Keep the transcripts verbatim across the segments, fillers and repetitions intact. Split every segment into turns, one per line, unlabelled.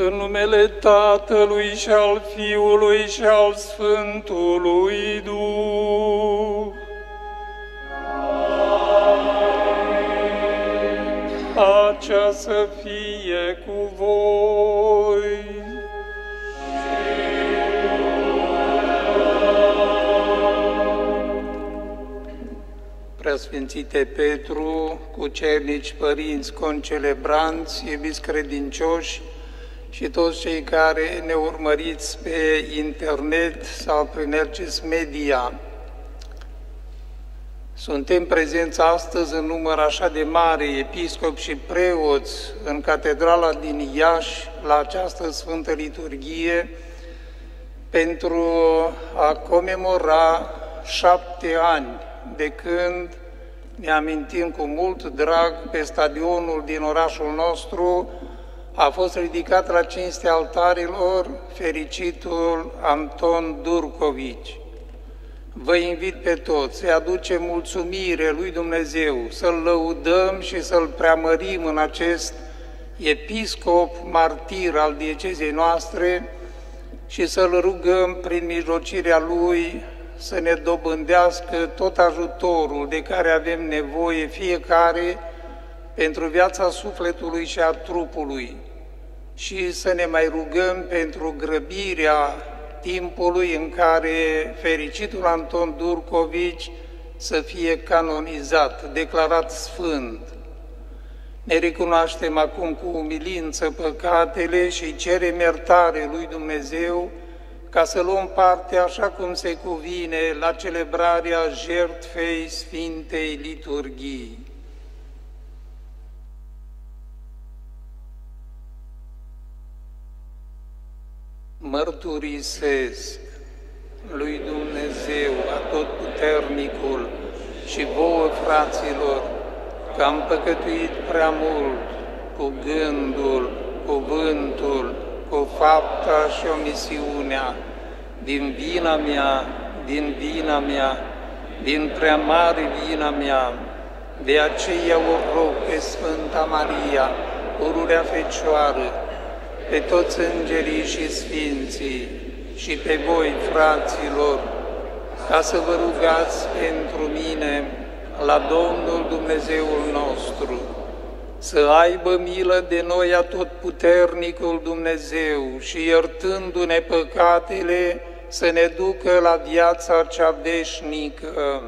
În numele Tatălui și al Fiului și al Sfântului Duh. Pacea să fie cu voi. Preasfințite Petru, cucernici, părinți, concelebranți, iubiți credincioși și toți cei care ne urmăriți pe internet sau prin Elcis Media. Suntem prezenți astăzi în număr așa de mare, episcopi și preoți, în catedrala din Iași, la această Sfântă Liturghie, pentru a comemora șapte ani de când ne amintim cu mult drag pe stadionul din orașul nostru a fost ridicat la cinstea altarilor fericitul Anton Durcovici. Vă invit pe toți să-i aducem mulțumire lui Dumnezeu, să-L lăudăm și să-L preamărim în acest episcop martir al diecezei noastre și să-L rugăm prin mijlocirea Lui să ne dobândească tot ajutorul de care avem nevoie fiecare pentru viața sufletului și a trupului și să ne mai rugăm pentru grăbirea timpului în care fericitul Anton Durcovici să fie canonizat, declarat sfânt. Ne recunoaștem acum cu umilință păcatele și cerem iertare lui Dumnezeu ca să luăm parte așa cum se cuvine la celebrarea jertfei Sfintei Liturghii. Mărturisesc lui Dumnezeu Atotputernicul și vouă, fraților, că am păcătuit prea mult cu gândul, cuvântul, cu fapta și omisiunea, din vina mea, din vina mea, din prea mare vina mea. De aceea o rog pe Sfânta Maria, pururea Fecioară, pe toți îngerii și sfinții și pe voi, fraților, ca să vă rugați pentru mine la Domnul Dumnezeul nostru, să aibă milă de noi Atotputernicul Dumnezeu și, iertându-ne păcatele, să ne ducă la viața cea veșnică.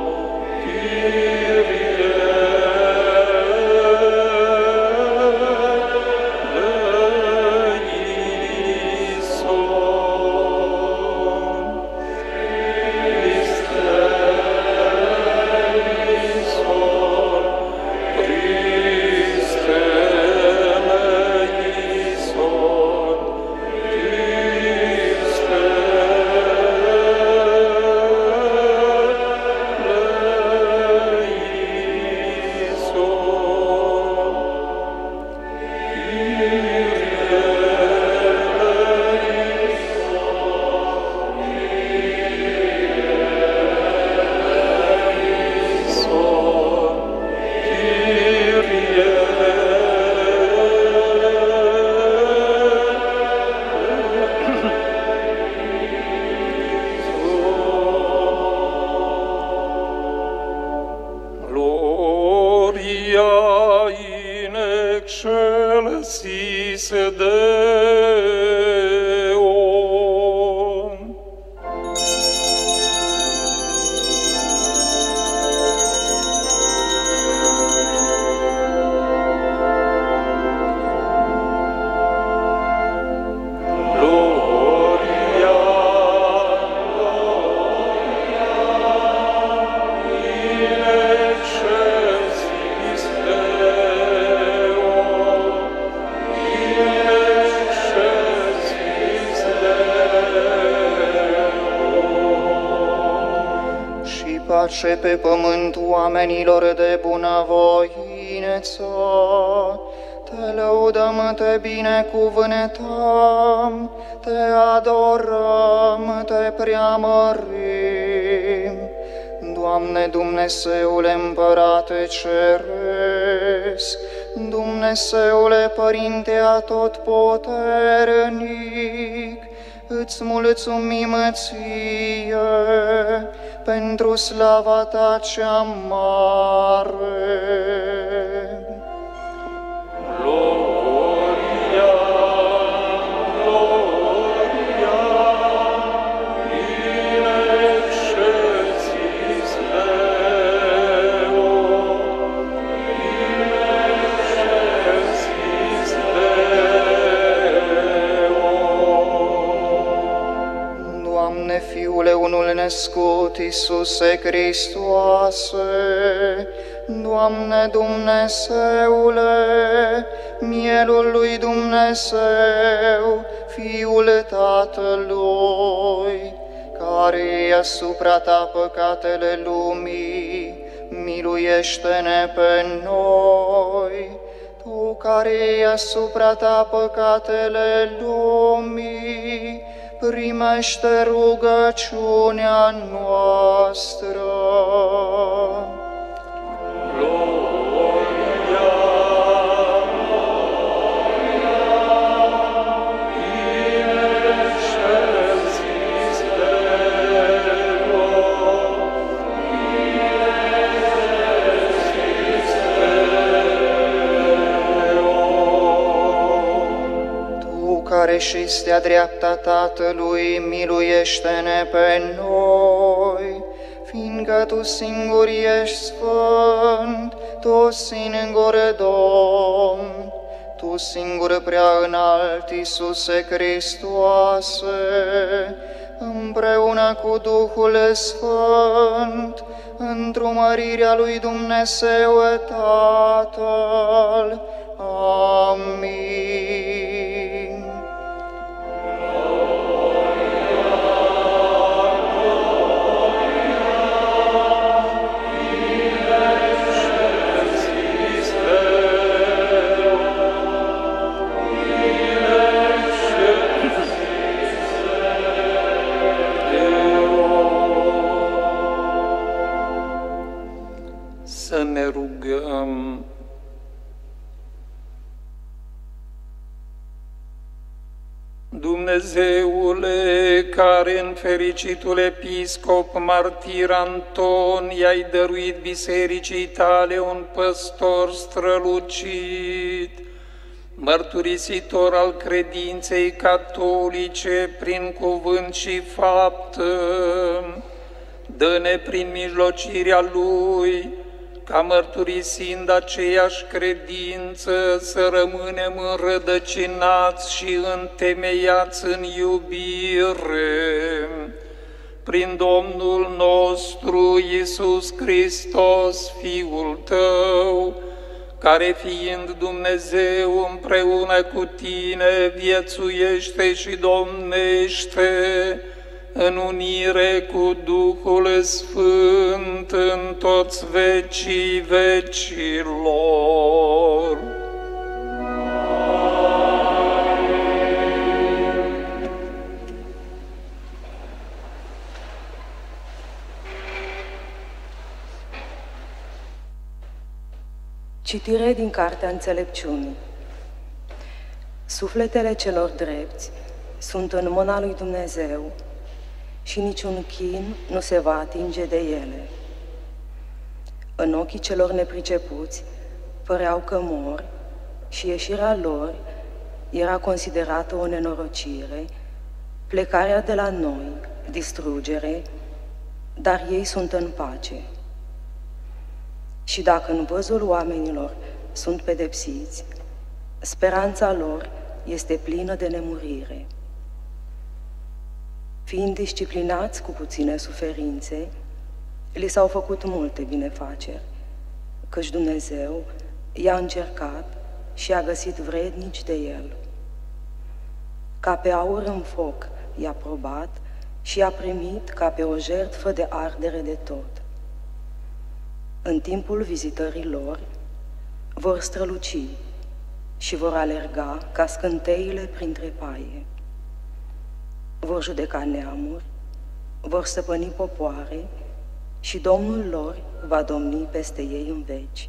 Kyrie pace pe pământ oamenilor de bunăvoință. Te lăudăm, te binecuvântăm, te adorăm, te preamărim. Doamne Dumnezeule Împărate Ceresc, Dumnezeule Părinte Atotputernic, îți mulțumim ție pentru slava ta cea mare.
Gloria, Gloria, in excelsis Deo, in excelsis Deo.
Doamne, Fiule unul născut, Iisuse Hristoase, Doamne Dumnezeule, mielul lui Dumnezeu, Fiul Tatălui, care e asupra ta păcatele lumii, miluiește-ne pe noi. Tu care e asupra ta păcatele lumii, primește rugăciunea noastră. Care și stea dreapta Tatălui, miluiește-ne pe noi, fiindcă Tu singur ești sfânt, Tu singur Domn, Tu singur prea înalt, Iisuse Hristoase, împreună cu Duhul Sfânt, într-o mărirea lui Dumnezeu Tatăl. Amin.
Să ne rugăm. Dumnezeule, care în fericitul episcop martir Anton i-ai dăruit bisericii tale un păstor strălucit, mărturisitor al credinței catolice prin cuvânt și faptă, dă-ne prin mijlocirea lui, ca mărturisind aceeași credință, să rămânem înrădăcinați și întemeiați în iubire. Prin Domnul nostru Iisus Hristos, Fiul Tău, care fiind Dumnezeu împreună cu Tine, viețuiește și domnește în unire cu Duhul Sfânt în toți vecii vecilor.
Citire din Cartea Înțelepciunii. Sufletele celor drepți sunt în mâna lui Dumnezeu și niciun chin nu se va atinge de ele. În ochii celor nepricepuți păreau că mor și ieșirea lor era considerată o nenorocire, plecarea de la noi, distrugere, dar ei sunt în pace. Și dacă în văzul oamenilor sunt pedepsiți, speranța lor este plină de nemurire. Fiind disciplinați cu puține suferințe, li s-au făcut multe binefaceri, căci Dumnezeu i-a încercat și a găsit vrednici de el. Ca pe aur în foc i-a probat și i-a primit ca pe o jertfă de ardere de tot. În timpul vizitării lor vor străluci și vor alerga ca scânteile printre paie. Vor judeca neamuri, vor stăpâni popoare și Domnul lor va domni peste ei în veci.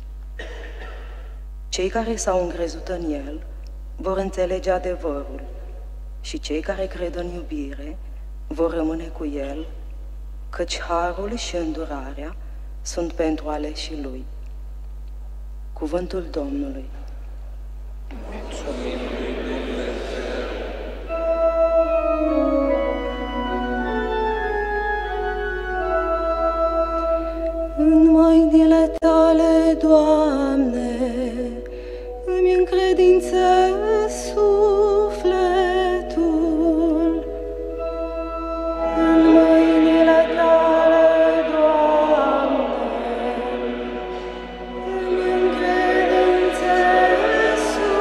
Cei care s-au încrezut în El vor înțelege adevărul și cei care cred în iubire vor rămâne cu El, căci harul și îndurarea sunt pentru aleșii Lui. Cuvântul Domnului.
Mulțumim lui Dumnezeu.
În mâinile Tale, Doamne, îmi încredințez sufletul. În mâinile Tale, Doamne, îmi încredințez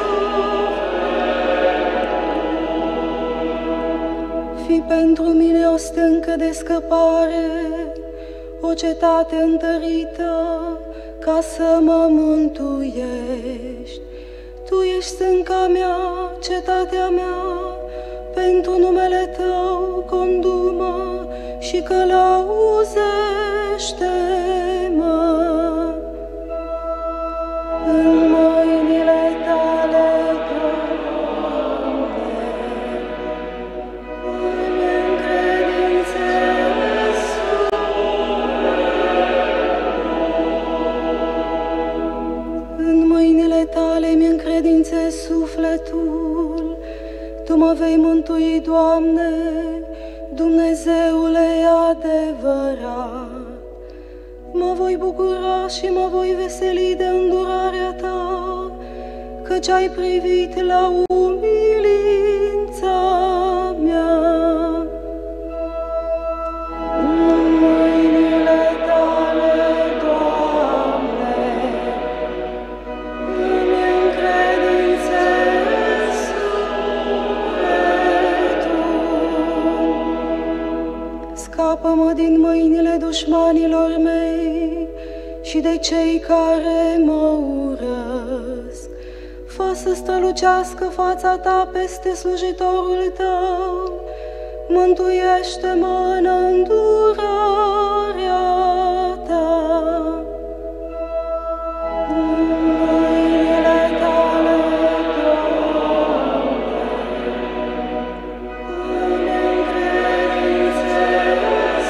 sufletul. Fii pentru mine o stâncă de scăpare, o cetate întărită, ca să mă mântuiești. Tu ești stânca mea, cetatea mea, pentru numele Tău condu-mă și călăuzește-mă. În mâinile Tale, Doamne, îmi încredințez sufletul. În mâinile Tale mi încredințez sufletul. Tu mă vei mântui, Doamne, Dumnezeule adevărat. Mă voi bucura și mă voi veseli de îndurarea Ta, căci ai privit la umilința mea. În mâinile Tale, Doamne, îmi încredințez sufletul. Scapă-mă din mâinile dușmanilor mei și de cei care mă urăsc. Fă să strălucească fața Ta peste slujitorul Tău. Mântuiește-mă în îndurarea Ta. În mâinile Tale, Doamne, îmi încredințez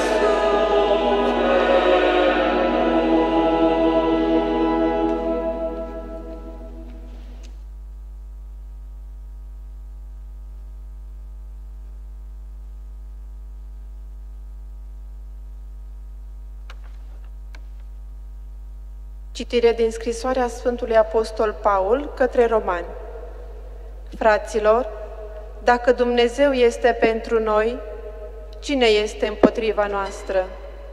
Citire din scrisoarea Sfântului Apostol Paul către Romani. Fraților, dacă Dumnezeu este pentru noi, cine este împotriva noastră?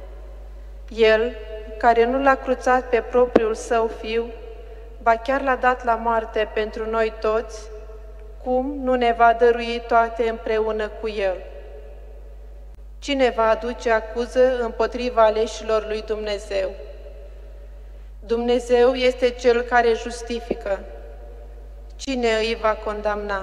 El, care nu l-a cruțat pe propriul Său Fiu, ba chiar l-a dat la moarte pentru noi toți, cum nu ne va dărui toate împreună cu El? Cine va aduce acuză împotriva aleșilor lui Dumnezeu? Dumnezeu este Cel care justifică. Cine îi va condamna?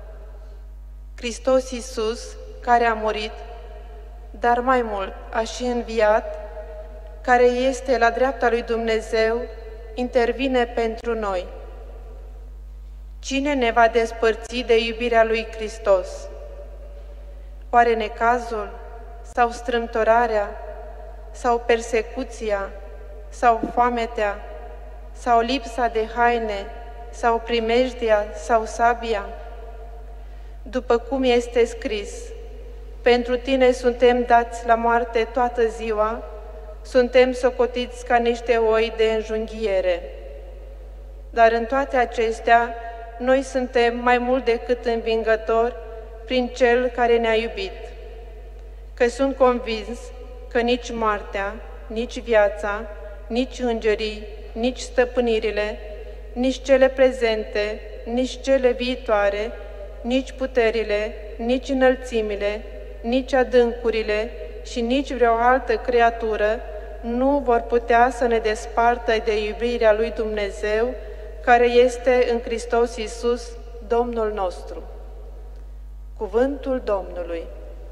Hristos Iisus, care a murit, dar mai mult a și înviat, care este la dreapta lui Dumnezeu, intervine pentru noi. Cine ne va despărți de iubirea lui Hristos? Oare necazul, sau strâmtorarea, sau persecuția, sau foametea, sau lipsa de haine, sau primejdia, sau sabia? După cum este scris, pentru Tine suntem dați la moarte toată ziua, suntem socotiți ca niște oi de înjunghiere. Dar în toate acestea, noi suntem mai mult decât învingători prin Cel care ne-a iubit. Că sunt convins că nici moartea, nici viața, nici îngerii, nici stăpânirile, nici cele prezente, nici cele viitoare, nici puterile, nici înălțimile, nici adâncurile și nici vreo altă creatură nu vor putea să ne despartă de iubirea lui Dumnezeu, care este în Hristos Iisus, Domnul nostru. Cuvântul Domnului.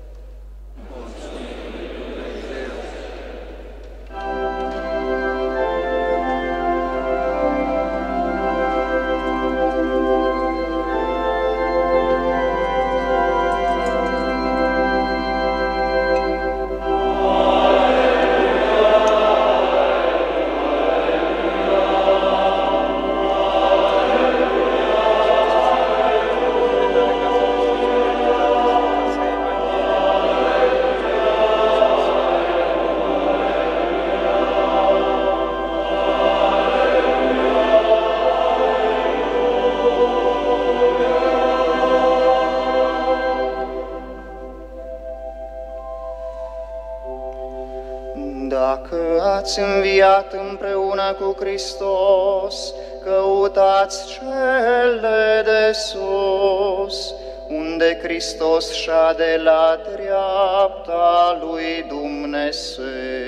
Ați înviat împreună cu Hristos, căutați cele de sus, unde Hristos șade la dreapta lui Dumnezeu.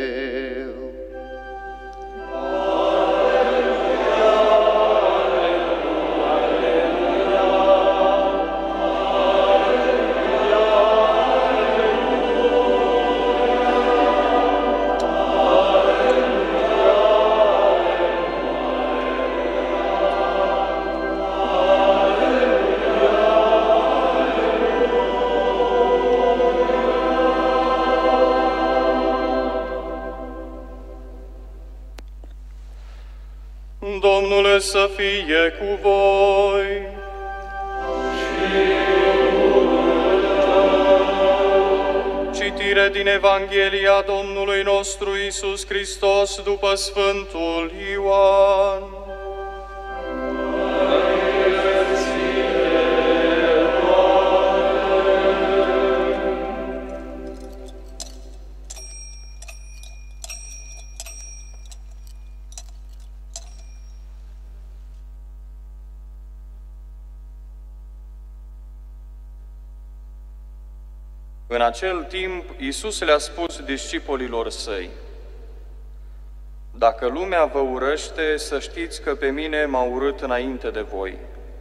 Domnul să fie cu voi. Citire din Evanghelia Domnului nostru Iisus Hristos după Sfântul Ioan. În acel timp, Iisus le-a spus discipolilor săi: Dacă lumea vă urăște, să știți că pe mine m-a urât înainte de voi.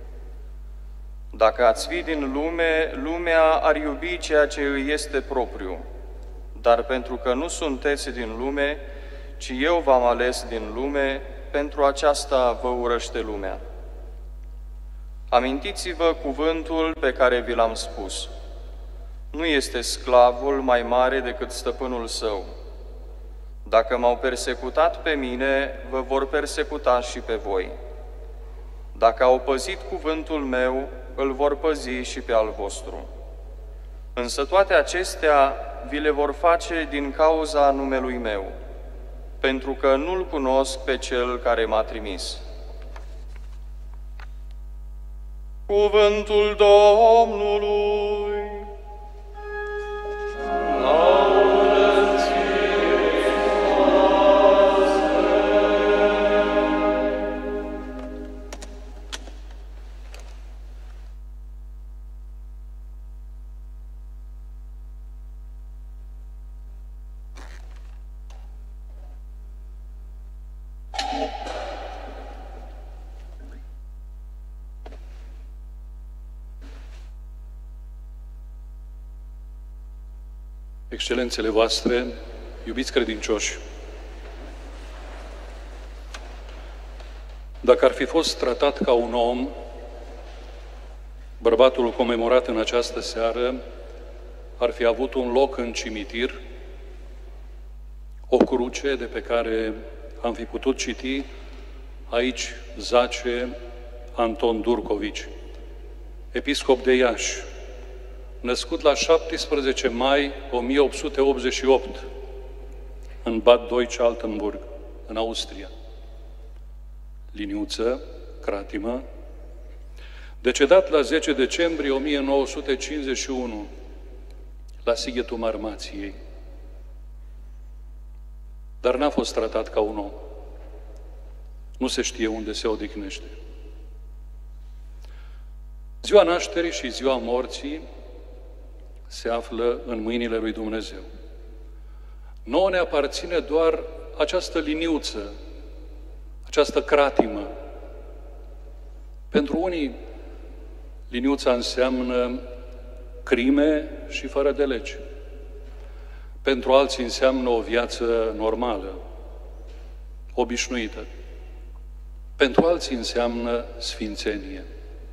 Dacă ați fi din lume, lumea ar iubi ceea ce îi este propriu. Dar pentru că nu sunteți din lume, ci eu v-am ales din lume, pentru aceasta vă urăște lumea. Amintiți-vă cuvântul pe care vi l-am spus. Nu este sclavul mai mare decât stăpânul său. Dacă m-au persecutat pe mine, vă vor persecuta și pe voi. Dacă au păzit cuvântul meu, îl vor păzi și pe al vostru. Însă toate acestea vi le vor face din cauza numelui meu, pentru că nu-L cunosc pe Cel care m-a trimis. Cuvântul Domnului.
Excelențele voastre, iubiți credincioși, dacă ar fi fost tratat ca un om, bărbatul comemorat în această seară ar fi avut un loc în cimitir, o cruce de pe care am fi putut citi: aici zace Anton Durcovici, episcop de Iași, născut la șaptesprezece mai o mie opt sute optzeci și opt în Bad Deutsch-Altenburg, în Austria. Liniuță, cratimă, decedat la zece decembrie o mie nouă sute cincizeci și unu la Sighetul Marmației. Dar n-a fost tratat ca un om. Nu se știe unde se odihnește. Ziua nașterii și ziua morții se află în mâinile lui Dumnezeu. Nouă ne aparține doar această liniuță, această cratimă. Pentru unii, liniuța înseamnă crime și fără de lege. Pentru alții înseamnă o viață normală, obișnuită. Pentru alții înseamnă sfințenie.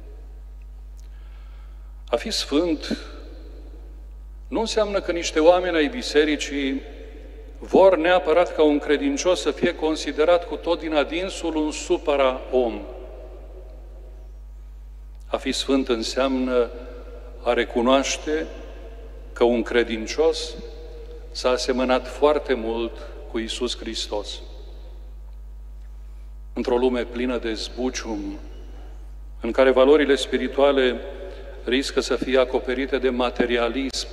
A fi sfânt nu înseamnă că niște oameni ai bisericii vor neapărat ca un credincios să fie considerat cu tot din adinsul un supra-om. A fi sfânt înseamnă a recunoaște că un credincios s-a asemănat foarte mult cu Iisus Hristos. Într-o lume plină de zbucium, în care valorile spirituale riscă să fie acoperite de materialism,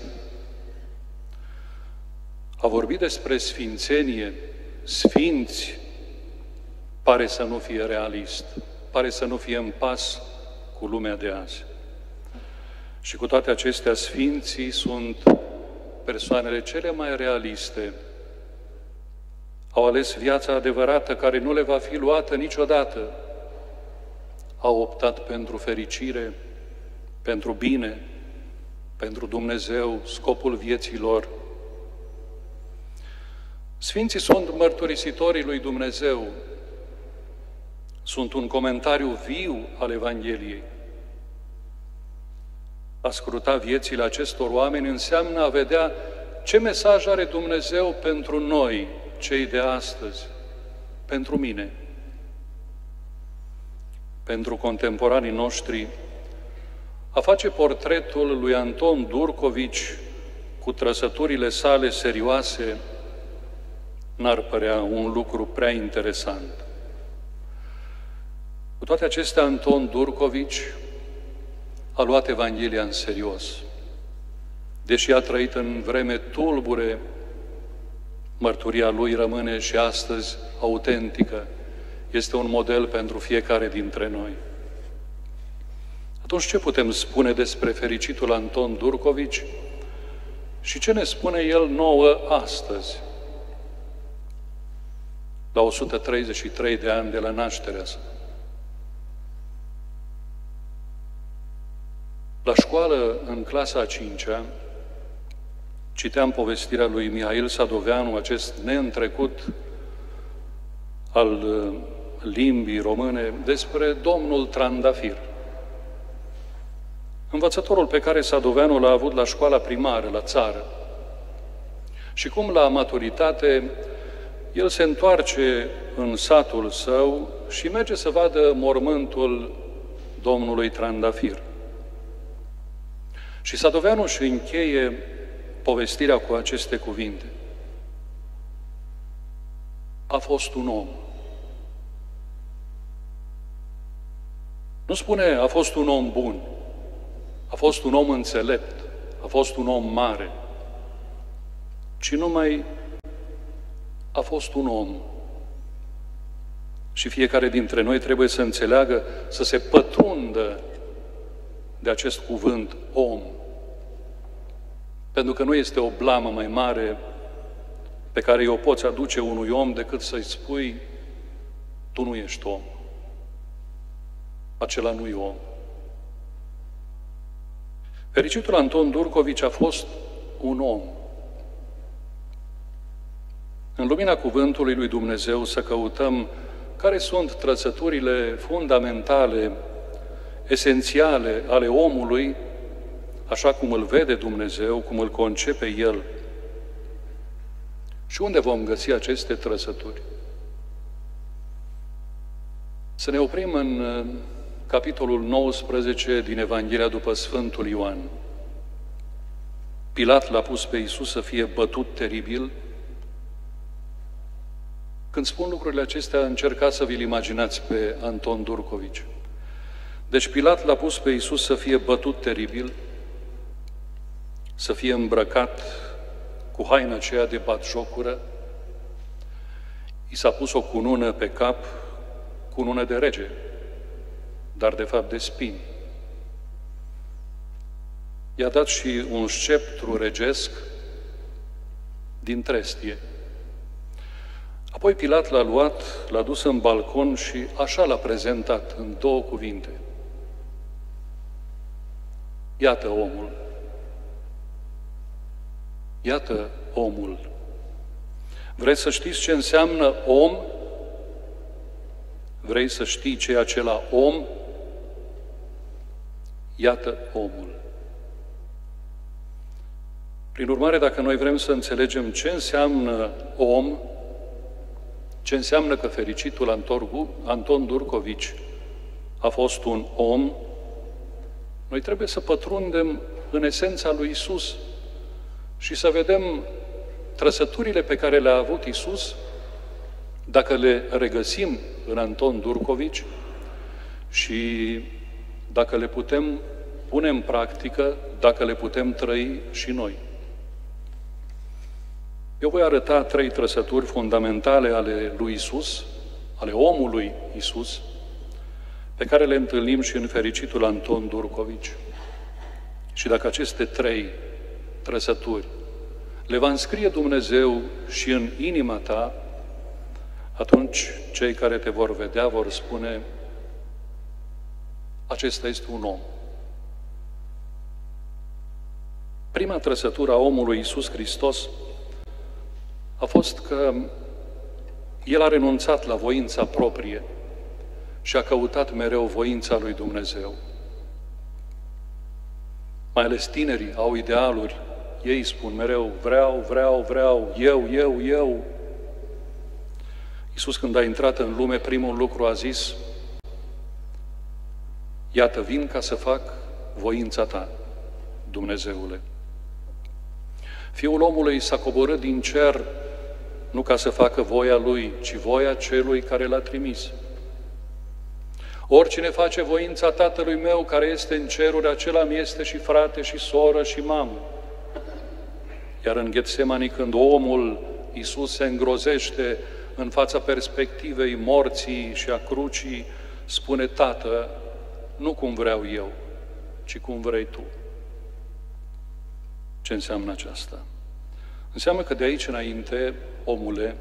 a vorbi despre sfințenie, sfinți, pare să nu fie realist, pare să nu fie în pas cu lumea de azi. Și cu toate acestea, sfinții sunt persoanele cele mai realiste. Au ales viața adevărată, care nu le va fi luată niciodată. Au optat pentru fericire, pentru bine, pentru Dumnezeu, scopul vieții lor. Sfinții sunt mărturisitorii lui Dumnezeu, sunt un comentariu viu al Evangheliei. A scruta viețile acestor oameni înseamnă a vedea ce mesaj are Dumnezeu pentru noi, cei de astăzi, pentru mine. Pentru contemporanii noștri, a face portretul lui Anton Durcovici cu trăsăturile sale serioase n-ar părea un lucru prea interesant. Cu toate acestea, Anton Durcovici a luat Evanghelia în serios. Deși a trăit în vreme tulbure, mărturia lui rămâne și astăzi autentică. Este un model pentru fiecare dintre noi. Atunci ce putem spune despre fericitul Anton Durcovici și ce ne spune el nouă astăzi, la o sută treizeci și trei de ani de la nașterea sa? La școală, în clasa a cincea, citeam povestirea lui Mihail Sadoveanu, acest neîntrecut al limbii române, despre domnul Trandafir. Învățătorul pe care Sadoveanu l-a avut la școala primară, la țară. Și cum la maturitate, el se întoarce în satul său și merge să vadă mormântul domnului Trandafir. Și Sadoveanu își încheie povestirea cu aceste cuvinte. A fost un om. Nu spune a fost un om bun, a fost un om înțelept, a fost un om mare, ci numai a fost un om. Și fiecare dintre noi trebuie să înțeleagă, să se pătrundă de acest cuvânt om. Pentru că nu este o blamă mai mare pe care o poți aduce unui om decât să-i spui, tu nu ești om. Acela nu-i om. Fericitul Anton Durcovici a fost un om. În lumina cuvântului lui Dumnezeu să căutăm care sunt trăsăturile fundamentale, esențiale ale omului, așa cum îl vede Dumnezeu, cum îl concepe El. Și unde vom găsi aceste trăsături? Să ne oprim în capitolul nouăsprezece din Evanghelia după Sfântul Ioan. Pilat l-a pus pe Iisus să fie bătut teribil. Când spun lucrurile acestea, încercați să vi-l imaginați pe Anton Durcovici. Deci Pilat l-a pus pe Iisus să fie bătut teribil, să fie îmbrăcat cu haina aceea de batjocură, i s-a pus o cunună pe cap, cunună de rege, dar de fapt de spini. I-a dat și un sceptru regesc din trestie. Apoi Pilat l-a luat, l-a dus în balcon și așa l-a prezentat în două cuvinte. Iată omul. Iată omul. Vreți să știți ce înseamnă om? Vrei să știi ce e acela om? Iată omul. Prin urmare, dacă noi vrem să înțelegem ce înseamnă om, ce înseamnă că fericitul Anton Durcovici a fost un om, noi trebuie să pătrundem în esența lui Isus și să vedem trăsăturile pe care le-a avut Isus, dacă le regăsim în Anton Durcovici și dacă le putem pune în practică, dacă le putem trăi și noi. Eu voi arăta trei trăsături fundamentale ale lui Isus, ale omului Isus, pe care le întâlnim și în fericitul Anton Durcovici. Și dacă aceste trei trăsături le va înscrie Dumnezeu și în inima ta, atunci cei care te vor vedea vor spune: acesta este un om. Prima trăsătură a omului Iisus Hristos a fost că El a renunțat la voința proprie și a căutat mereu voința lui Dumnezeu. Mai ales tinerii au idealuri. Ei spun mereu: vreau, vreau, vreau, eu, eu, eu. Iisus, când a intrat în lume, primul lucru a zis: iată, vin ca să fac voința ta, Dumnezeule. Fiul omului s-a coborât din cer nu ca să facă voia lui, ci voia celui care l-a trimis. Oricine face voința Tatălui meu care este în ceruri, acela mi este și frate și soră și mamă. Iar în Ghetsemani, când omul Iisus se îngrozește în fața perspectivei morții și a crucii, spune: Tată, nu cum vreau eu, ci cum vrei tu. Ce înseamnă aceasta? Înseamnă că de aici înainte, omule,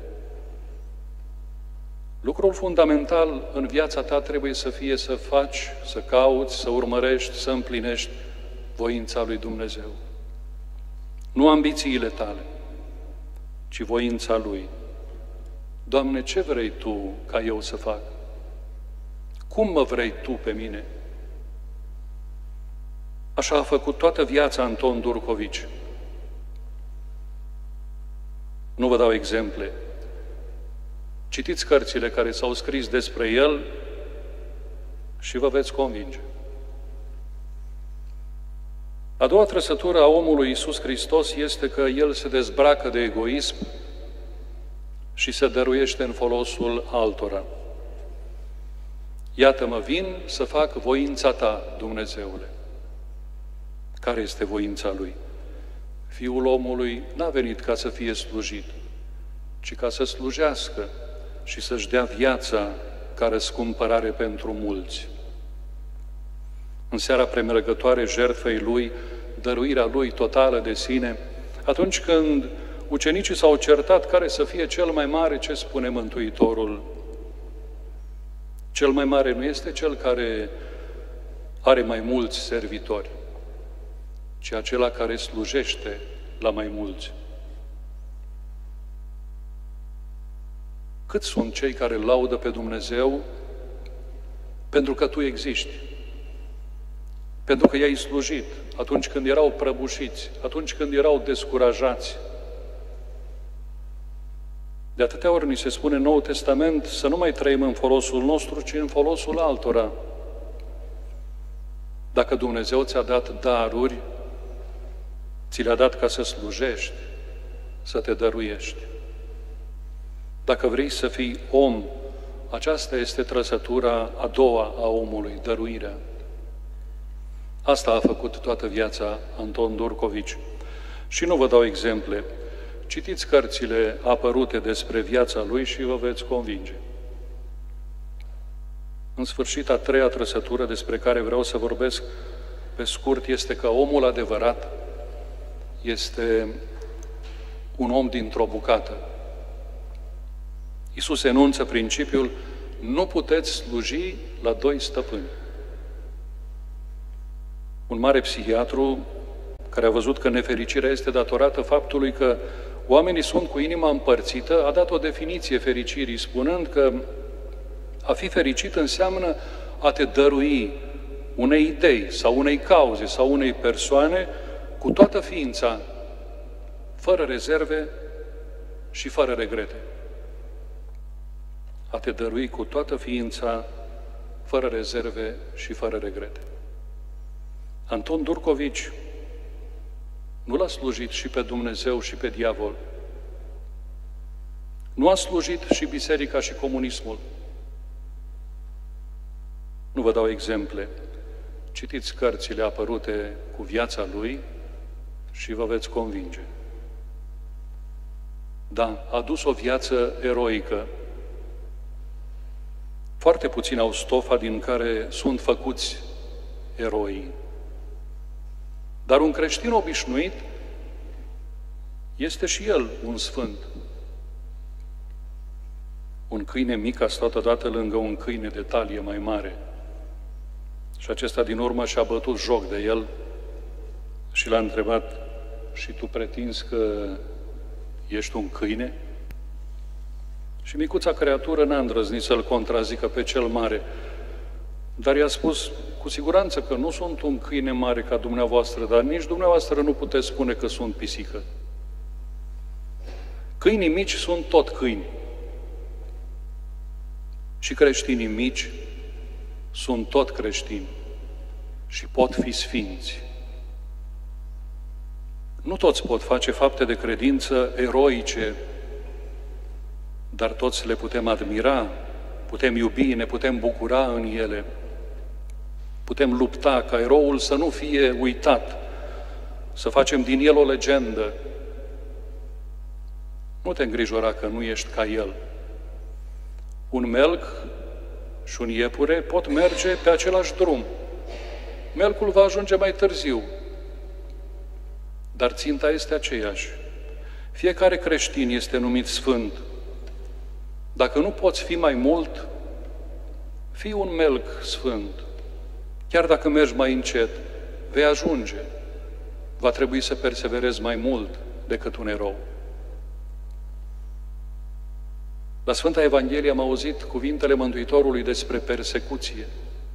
lucrul fundamental în viața ta trebuie să fie să faci, să cauți, să urmărești, să împlinești voința lui Dumnezeu. Nu ambițiile tale, ci voința Lui. Doamne, ce vrei Tu ca eu să fac? Cum mă vrei Tu pe mine? Așa a făcut toată viața Anton Durcovici. Nu vă dau exemple. Citiți cărțile care s-au scris despre el și vă veți convinge. A doua trăsătură a omului Iisus Hristos este că El se dezbracă de egoism și se dăruiește în folosul altora. Iată-mă, vin să fac voința Ta, Dumnezeule. Care este voința Lui? Fiul omului n-a venit ca să fie slujit, ci ca să slujească și să-și dea viața ca răscumpărare pentru mulți. În seara premergătoare jertfei Lui, dăruirea Lui totală de sine, atunci când ucenicii s-au certat care să fie cel mai mare, ce spune Mântuitorul? Cel mai mare nu este cel care are mai mulți servitori, ci acela care slujește la mai mulți. Cât sunt cei care laudă pe Dumnezeu pentru că Tu existi, pentru că i-ai slujit atunci când erau prăbușiți, atunci când erau descurajați. De atâtea ori ni se spune în Noul Testament să nu mai trăim în folosul nostru, ci în folosul altora. Dacă Dumnezeu ți-a dat daruri, ți le-a dat ca să slujești, să te dăruiești. Dacă vrei să fii om, aceasta este trăsătura a doua a omului, dăruirea. Asta a făcut toată viața Anton Durcovici. Și nu vă dau exemple. Citiți cărțile apărute despre viața lui și vă veți convinge. În sfârșit, a treia trăsătură despre care vreau să vorbesc pe scurt este că omul adevărat este un om dintr-o bucată. Iisus enunță principiul: nu puteți sluji la doi stăpâni. Un mare psihiatru care a văzut că nefericirea este datorată faptului că oamenii sunt cu inima împărțită, a dat o definiție fericirii, spunând că a fi fericit înseamnă a te dărui unei idei sau unei cauze sau unei persoane cu toată ființa, fără rezerve și fără regrete. A te dărui cu toată ființa, fără rezerve și fără regrete. Anton Durcovici nu l-a slujit și pe Dumnezeu și pe diavol. Nu a slujit și biserica și comunismul. Nu vă dau exemple. Citiți cărțile apărute cu viața lui și vă veți convinge. Da, a dus o viață eroică. Foarte puțini au stofa din care sunt făcuți eroi. Dar un creștin obișnuit este și el un sfânt. Un câine mic a stat odată lângă un câine de talie mai mare. Și acesta din urmă și-a bătut joc de el și l-a întrebat: și tu pretinzi că ești un câine? Și micuța creatură n-a îndrăznit să-l contrazică pe cel mare, dar i-a spus: cu siguranță că nu sunt un câine mare ca dumneavoastră, dar nici dumneavoastră nu puteți spune că sunt pisică. Câinii mici sunt tot câini. Și creștinii mici sunt tot creștini și pot fi sfinți. Nu toți pot face fapte de credință eroice, dar toți le putem admira, putem iubi, ne putem bucura în ele. Putem lupta ca eroul să nu fie uitat, să facem din el o legendă. Nu te îngrijora că nu ești ca el. Un melc și un iepure pot merge pe același drum. Melcul va ajunge mai târziu, dar ținta este aceeași. Fiecare creștin este numit sfânt. Dacă nu poți fi mai mult, fii un melc sfânt. Chiar dacă mergi mai încet, vei ajunge. Va trebui să perseverezi mai mult decât un erou. La Sfânta Evanghelie am auzit cuvintele Mântuitorului despre persecuție.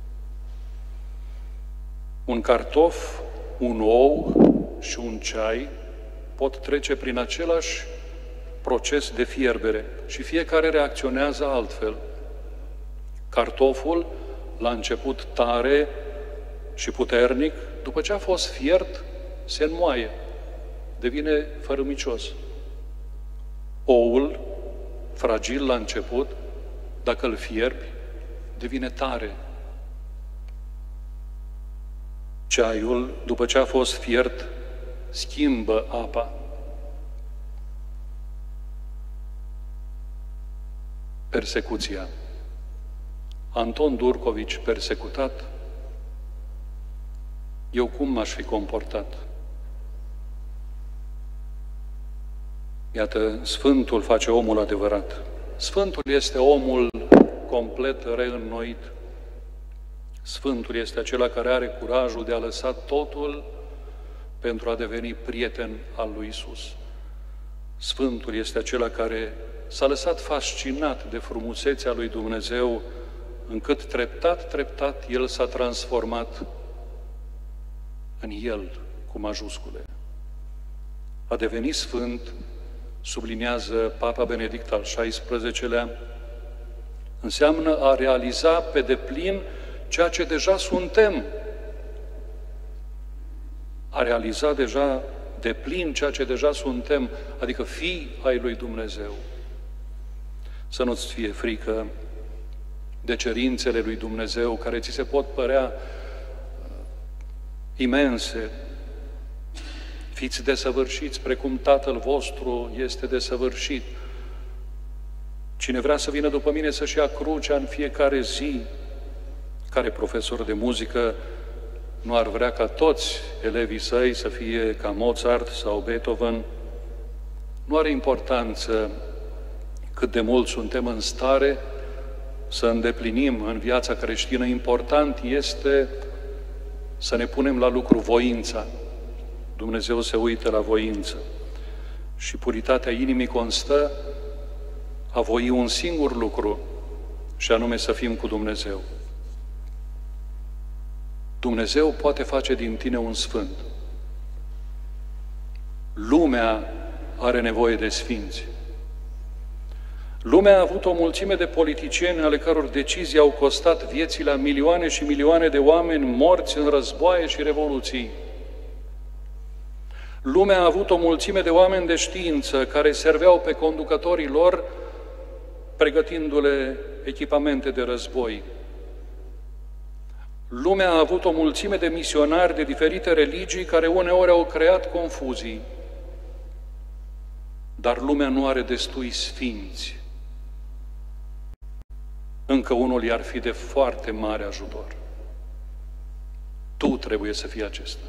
Un cartof, un ou și un ceai pot trece prin același proces de fierbere și fiecare reacționează altfel. Cartoful, la început tare și puternic, după ce a fost fiert, se înmoaie, devine fărâmicios. Oul, fragil la început, dacă îl fierbi, devine tare. Ceaiul, după ce a fost fiert, schimbă apa. Persecuția. Anton Durcovici, persecutat, eu cum m-aș fi comportat? Iată, Sfântul face omul adevărat. Sfântul este omul complet reînnoit. Sfântul este acela care are curajul de a lăsa totul pentru a deveni prieten al lui Isus. Sfântul este acela care s-a lăsat fascinat de frumusețea lui Dumnezeu, încât treptat, treptat, el s-a transformat în el, cu majuscule. A deveni sfânt, subliniază Papa Benedict al șaisprezecelea, înseamnă a realiza pe deplin ceea ce deja suntem. A realiza deja deplin ceea ce deja suntem, adică fii ai lui Dumnezeu. Să nu-ți fie frică de cerințele lui Dumnezeu, care ți se pot părea imense. Fiți desăvârșiți, precum Tatăl vostru este desăvârșit. Cine vrea să vină după mine să-și ia crucea în fiecare zi. Care profesor de muzică nu ar vrea ca toți elevii săi să fie ca Mozart sau Beethoven? Nu are importanță cât de mult suntem în stare să îndeplinim în viața creștină. Important este să ne punem la lucru voința. Dumnezeu se uită la voință. Și puritatea inimii constă a voi un singur lucru, și anume să fim cu Dumnezeu. Dumnezeu poate face din tine un sfânt. Lumea are nevoie de sfinți. Lumea a avut o mulțime de politicieni ale căror decizii au costat vieții la milioane și milioane de oameni morți în războaie și revoluții. Lumea a avut o mulțime de oameni de știință care serveau pe conducătorii lor, pregătindu-le echipamente de război. Lumea a avut o mulțime de misionari de diferite religii care uneori au creat confuzii. Dar lumea nu are destui sfinți. Încă unul i-ar fi de foarte mare ajutor. Tu trebuie să fii acesta.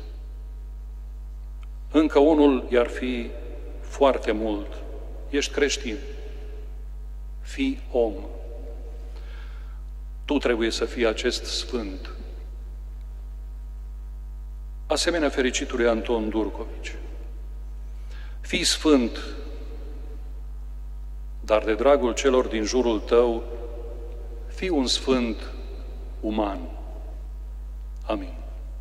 Încă unul i-ar fi foarte mult. Ești creștin. Fii om. Tu trebuie să fii acest sfânt. Asemenea fericitului Anton Durcovici. Fii sfânt, dar de dragul celor din jurul tău, fii un sfânt uman. Amin.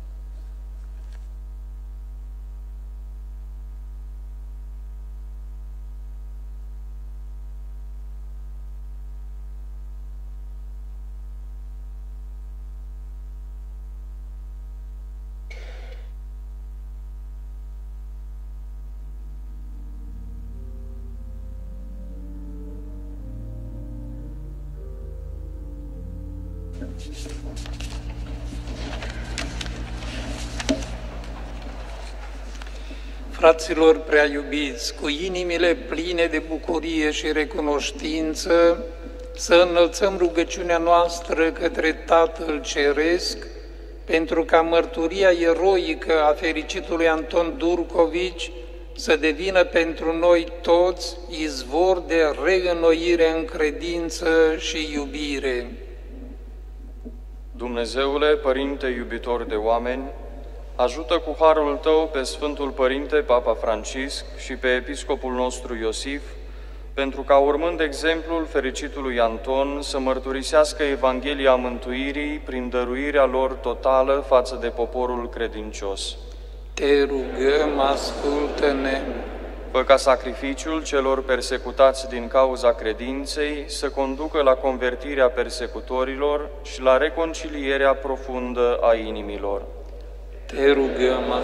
Fraților prea iubiți, cu inimile pline de bucurie și recunoștință, să înălțăm rugăciunea noastră către Tatăl Ceresc, pentru ca mărturia eroică a fericitului Anton Durcovici să devină pentru noi toți izvor de reînnoire în credință și iubire.
Dumnezeule, Părinte iubitor de oameni, ajută cu harul Tău pe Sfântul Părinte Papa Francisc și pe Episcopul nostru Iosif, pentru ca, urmând exemplul fericitului Anton, să mărturisească Evanghelia Mântuirii prin dăruirea lor totală față de poporul credincios.
Te rugăm, ascultă-ne!
Fă ca sacrificiul celor persecutați din cauza credinței să conducă la convertirea persecutorilor și la reconcilierea profundă a inimilor.
Te rugăm,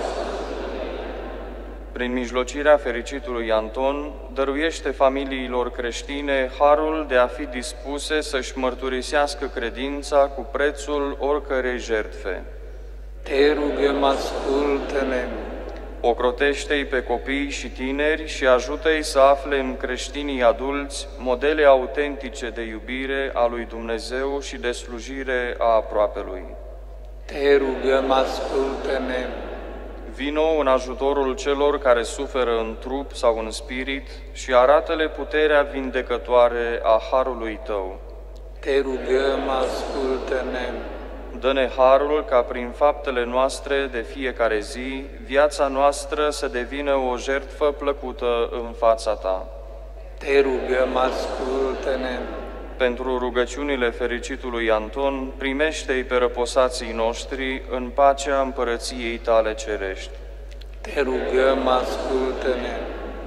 prin mijlocirea fericitului Anton, dăruiește familiilor creștine harul de a fi dispuse să-și mărturisească credința cu prețul oricărei jertfe.
Te rugăm, ascultă-ne!
Ocrotește-i pe copii și tineri și ajută-i să afle în creștinii adulți modele autentice de iubire a lui Dumnezeu și de slujire a aproapelui.
Te rugăm, ascultă-ne!
Vino în ajutorul celor care suferă în trup sau în spirit și arată-le puterea vindecătoare a harului Tău.
Te rugăm, ascultă-ne!
Dă-ne harul ca prin faptele noastre de fiecare zi, viața noastră să devină o jertfă plăcută în fața Ta.
Te rugăm, ascultă-ne!
Pentru rugăciunile fericitului Anton, primește-i pe răposații noștri în pacea împărăției Tale cerești.
Te rugăm, ascultă-ne!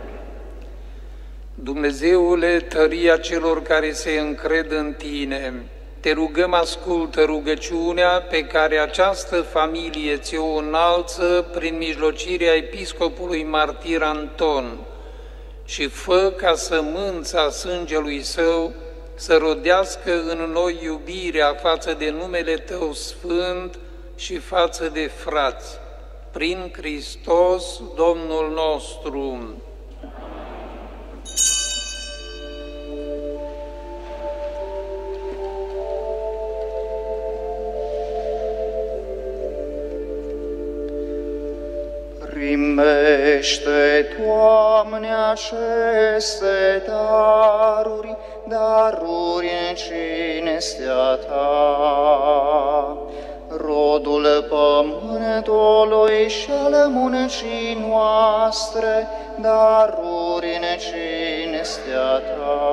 Dumnezeule, tăria celor care se încred în Tine, Te rugăm, ascultă rugăciunea pe care această familie ți-o înalță prin mijlocirea episcopului martir Anton și fă ca sămânța sângelui său să rodească în noi iubirea față de numele Tău sfânt și față de frați. Prin Hristos, Domnul nostru.
Primește, Doamne, aceste daruri cinstea ta. Rodul pământului și al muncii noastre, daruri în cinstea ta.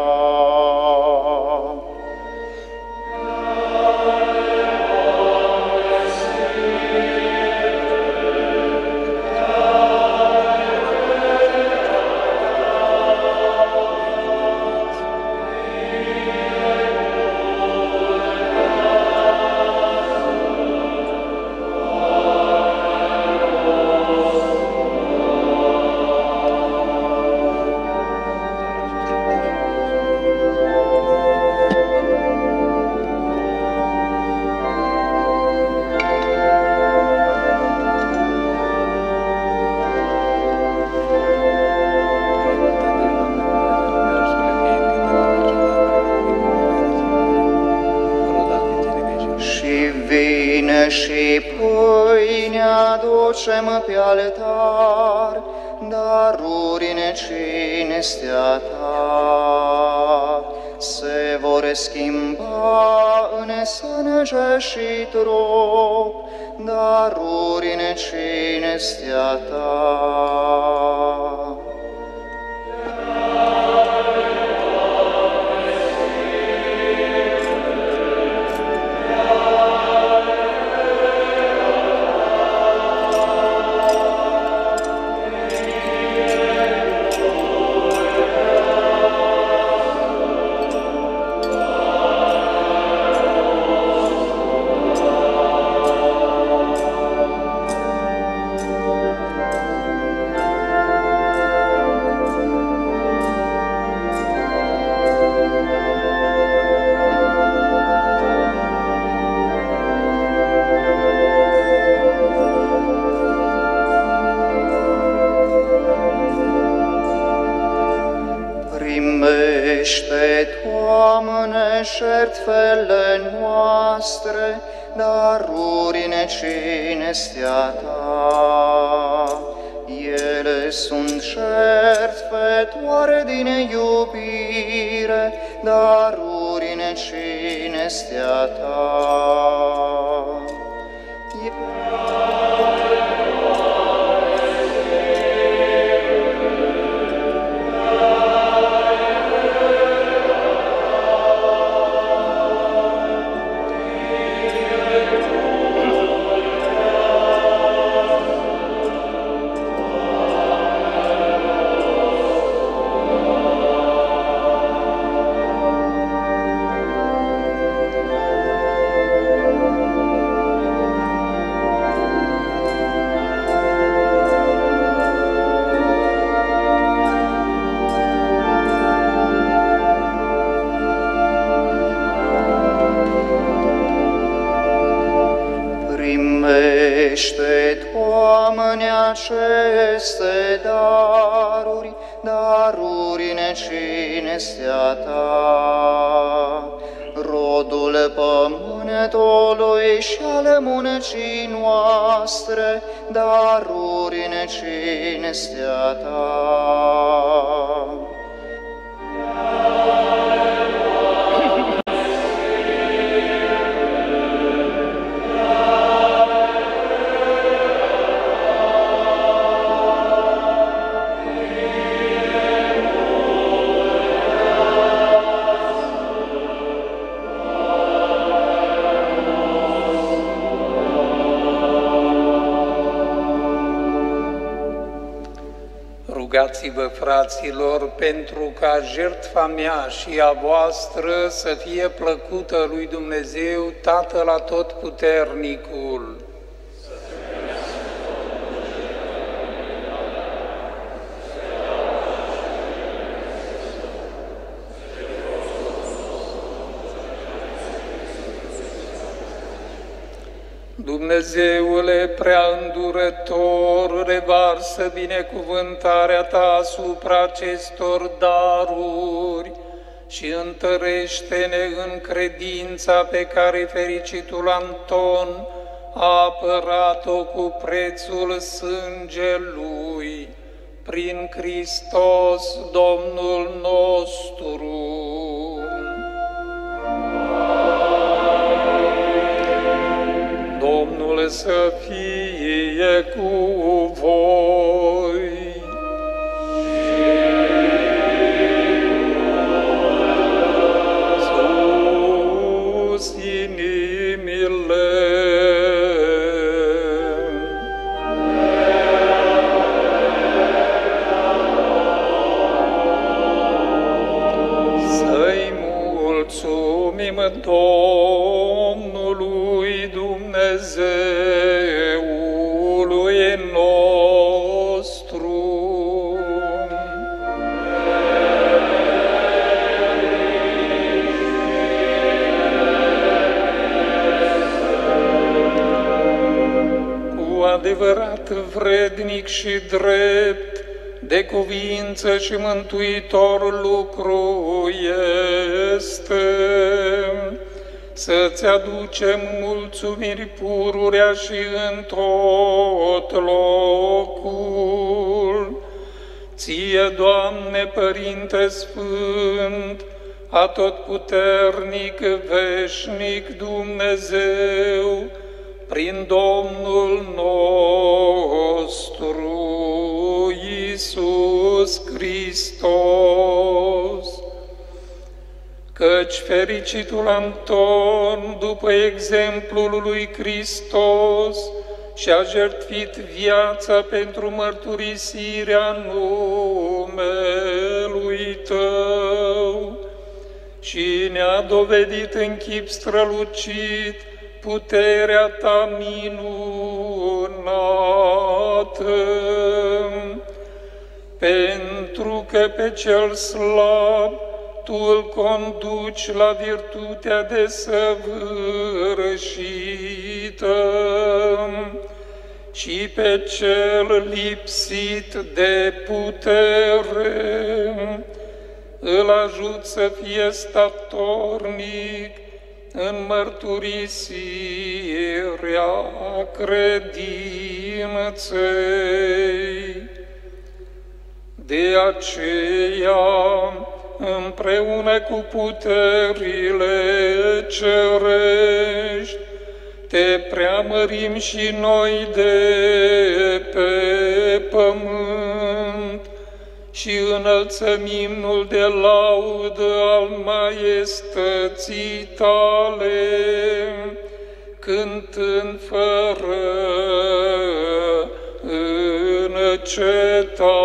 Și pâine aducem pe altar, daruri în cinstea ta. Se vor schimba în sânge și trup, daruri în cinstea ta. Doamne, jertfele noastre, daruri în cinstea ta. Ele sunt jertfe doar din iubire, daruri în cinstea ta. Doamne, aceste daruri, daruri în cinstea ta. Rodul pământului și al muncii noastre, daruri în cinstea ta.
Rugați-vă, fraților, pentru ca jertfa mea și a voastră să fie plăcută lui Dumnezeu, Tatăl Atotputernicul. Dumnezeule prea îndurător, revarsă binecuvântarea ta asupra acestor daruri și întărește-ne în credința pe care fericitul Anton a apărat-o cu prețul sângelui, prin Hristos Domnul nostru. Amin. să fie cu voi. Sus inimile. Să-i mulțumim Domnului Dumnezeului nostru. Cu adevărat vrednic și drept, de cuvință și mântuitor lucru este să-ți aducem mulțumiri pururea și în tot locul. Ție, Doamne, Părinte Sfânt, atotputernic, veșnic Dumnezeu, prin Domnul nostru, Iisus Hristos. Căci fericitul Anton, după exemplul lui Hristos, și-a jertfit viața pentru mărturisirea numelui Tău și ne-a dovedit în chip strălucit puterea Ta minunată, pentru că pe cel slab Tu îl conduci la virtutea desăvârșită și pe cel lipsit de putere îl ajut să fie statornic în mărturisirea credinței. De aceea, împreună cu puterile cerești, Te preamărim și noi de pe pământ și înălțăm imnul de laudă al maiestății Tale, cântând fără încetare.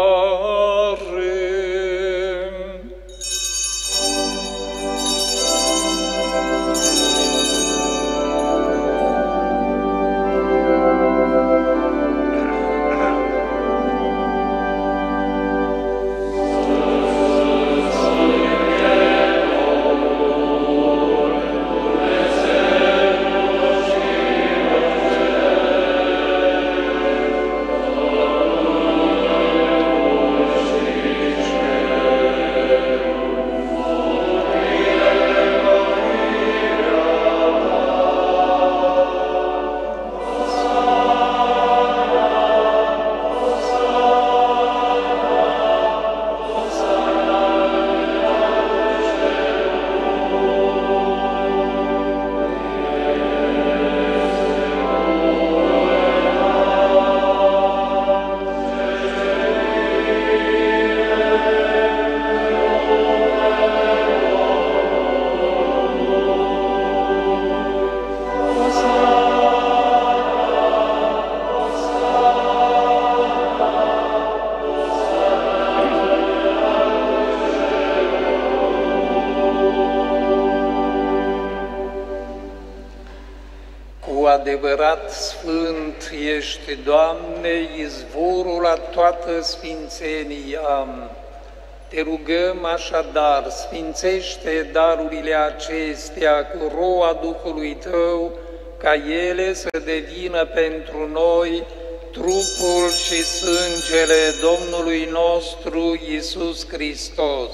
Adevărat sfânt ești, Doamne, izvorul a toată sfințenia. Te rugăm așadar, sfințește darurile acestea cu roa Duhului Tău, ca ele să devină pentru noi trupul și sângele Domnului nostru Iisus Hristos.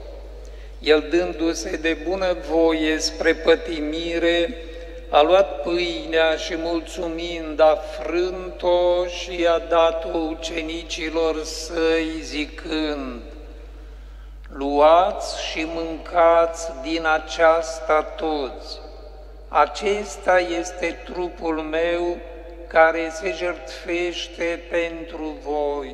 El, dându-se de bunăvoie spre pătimire, a luat pâinea și, mulțumind, a frânt-o și a dat-o ucenicilor săi, zicând: Luați și mâncați din aceasta toți, acesta este trupul meu care se jertfește pentru voi.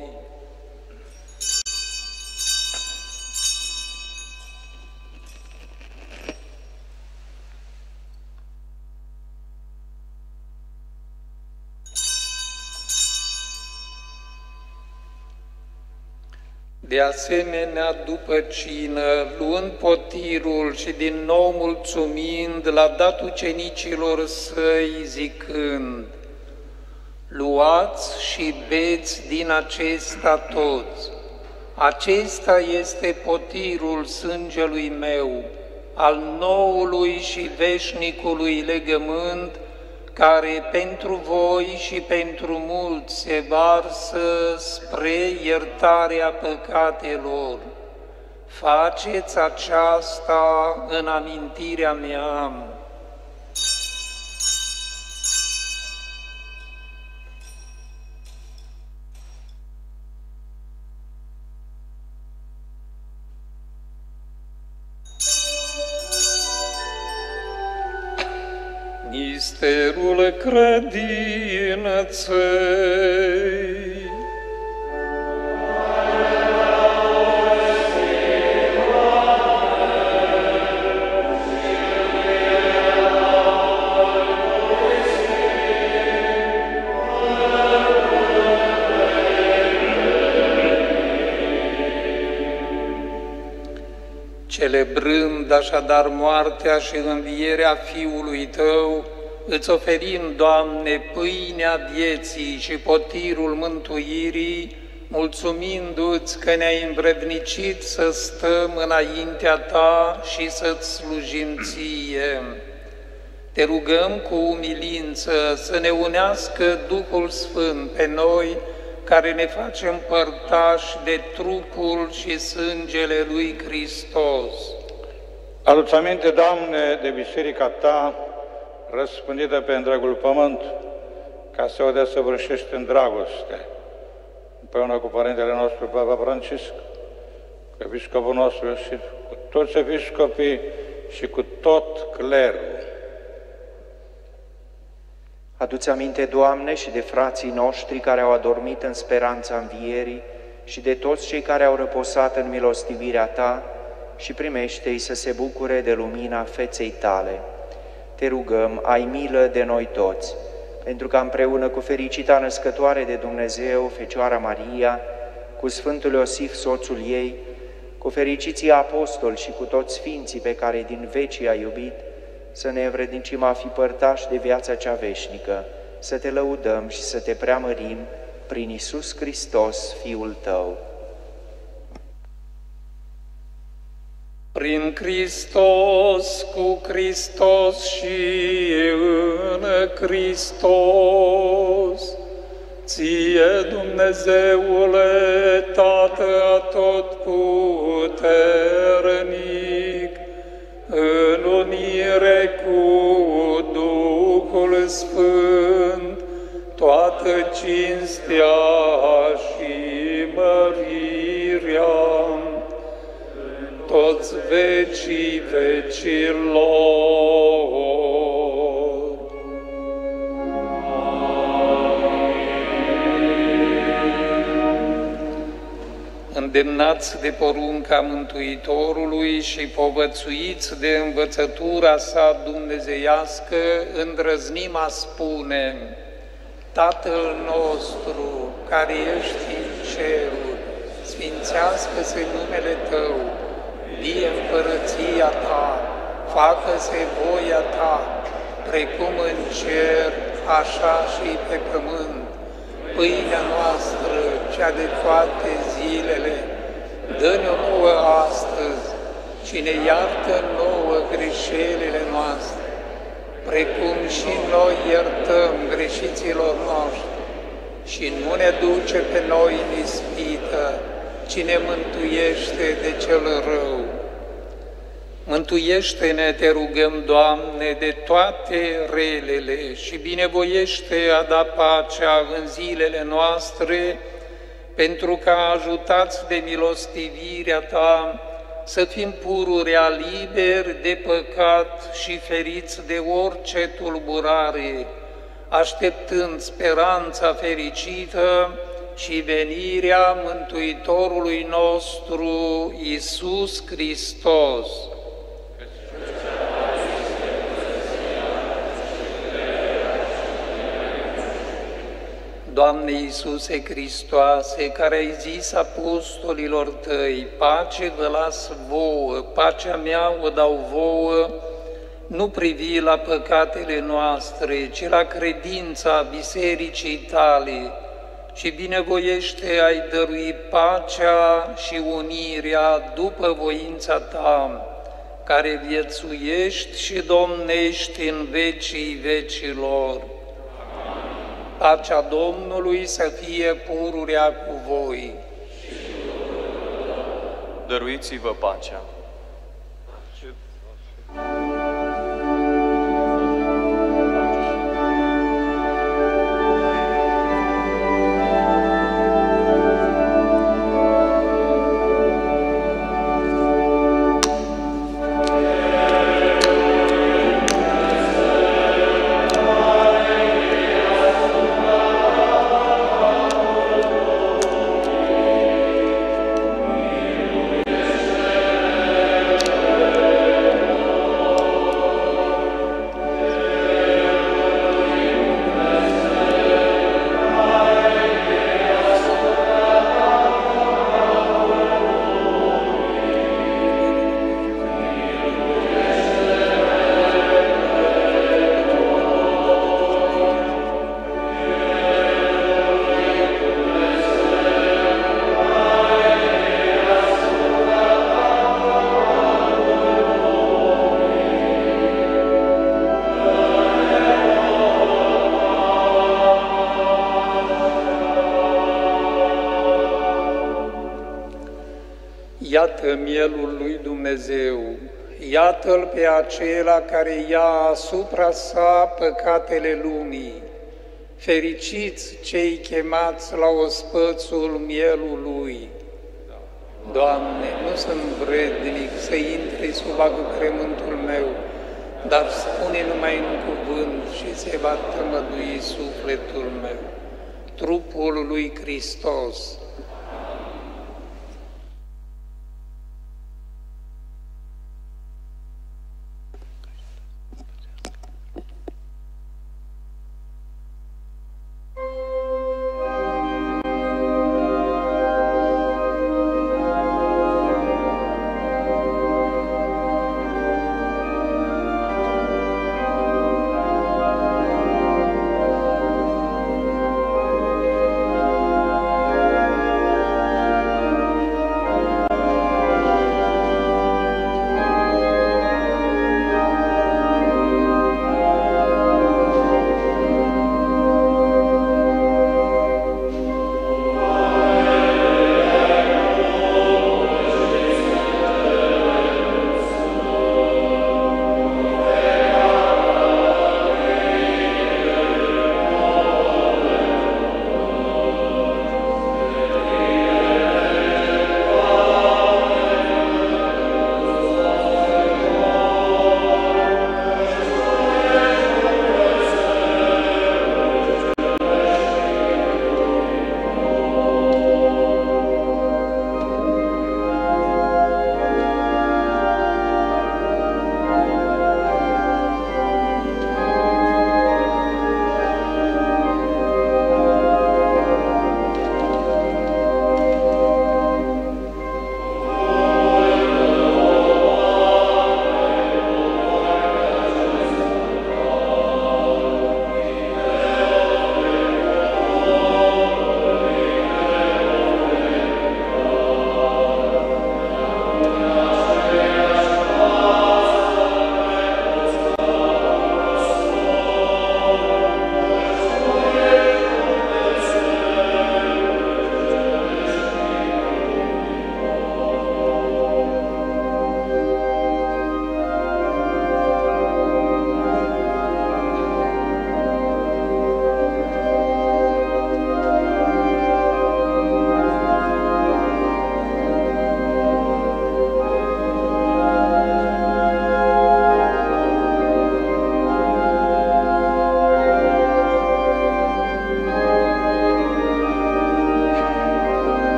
De asemenea, după cină, luând potirul și din nou mulțumind, l-a dat ucenicilor săi, zicând: luați și beți din acesta toți. Acesta este potirul sângelui meu, al noului și veșnicului legământ, care pentru voi și pentru mulți se varsă spre iertarea păcatelor. Faceți aceasta în amintirea mea. Misterul credinței. Celebrând așadar moartea și învierea Fiului Tău, îți oferim, Doamne, pâinea vieții și potirul mântuirii, mulțumindu-ți că ne-ai învrednicit să stăm înaintea Ta și să-ți slujim Ție. Te rugăm cu umilință să ne unească Duhul Sfânt pe noi, care ne facem părtași de trupul și sângele lui Hristos.
Adu-ți aminte, Doamne, de biserica Ta, răspândită pe întregul pământ, ca să o desăvârșești în dragoste, împreună cu Părintele nostru, Papa Francisc, cu episcopul nostru și cu toți episcopii și cu tot clerul.
Adu-ți aminte, Doamne, și de frații noștri care au adormit în speranța învierii și de toți cei care au răposat în milostivirea Ta și primește-i să se bucure de lumina feței Tale. Te rugăm, ai milă de noi toți, pentru că împreună cu fericita născătoare de Dumnezeu, Fecioara Maria, cu Sfântul Iosif, soțul ei, cu fericiții apostoli și cu toți sfinții pe care din veci i-a iubit, să ne învrednicim a fi părtași de viața cea veșnică, să Te lăudăm și să Te preamărim prin Iisus Hristos, Fiul Tău.
Prin Hristos, cu Hristos și în Hristos, Ție, Dumnezeule, Tată atotputernic, în unire cu Duhul Sfânt, toată cinstea și mărirea, toți vecii vecilor. Îndemnați de porunca Mântuitorului și povățuiți de învățătura sa dumnezeiască, îndrăznim a spune: Tatăl nostru, care ești în ceruri, sfințească-se numele Tău, vie împărăția Ta, facă-se voia Ta, precum în cer, așa și pe pământ. Pâinea noastră, cea de toate zilele, dă-ne-o nouă astăzi și ne iartă nouă greșelile noastre, precum și noi iertăm greșiților noștri. Și nu ne duce pe noi în ispită, ci ne mântuiește de cel rău. Mântuiește-ne, te rugăm, Doamne, de toate relele și binevoiește a da pacea în zilele noastre, pentru ca, ajutați de milostivirea Ta, să fim pururea liberi de păcat și feriți de orice tulburare, așteptând speranța fericită și venirea Mântuitorului nostru, Iisus Hristos. Doamne Iisuse Hristoase, care ai zis apostolilor Tăi, pace vă las vouă, pacea mea o dau vouă, nu privi la păcatele noastre, ci la credința Bisericii Tale, și binevoiește ai dărui pacea și unirea după voința Ta, care viețuiești și domnești în vecii vecilor. Pacea Domnului să fie pururea cu voi.
Dăruiți-vă pacea.
Iată mielul lui Dumnezeu, iată-L pe acela care ia asupra sa păcatele lumii. Fericiți cei chemați la ospățul mielului. Doamne, nu sunt vrednic să intri sub agrământul meu, dar spune numai în cuvânt și se va tămădui sufletul meu. Trupul lui Hristos.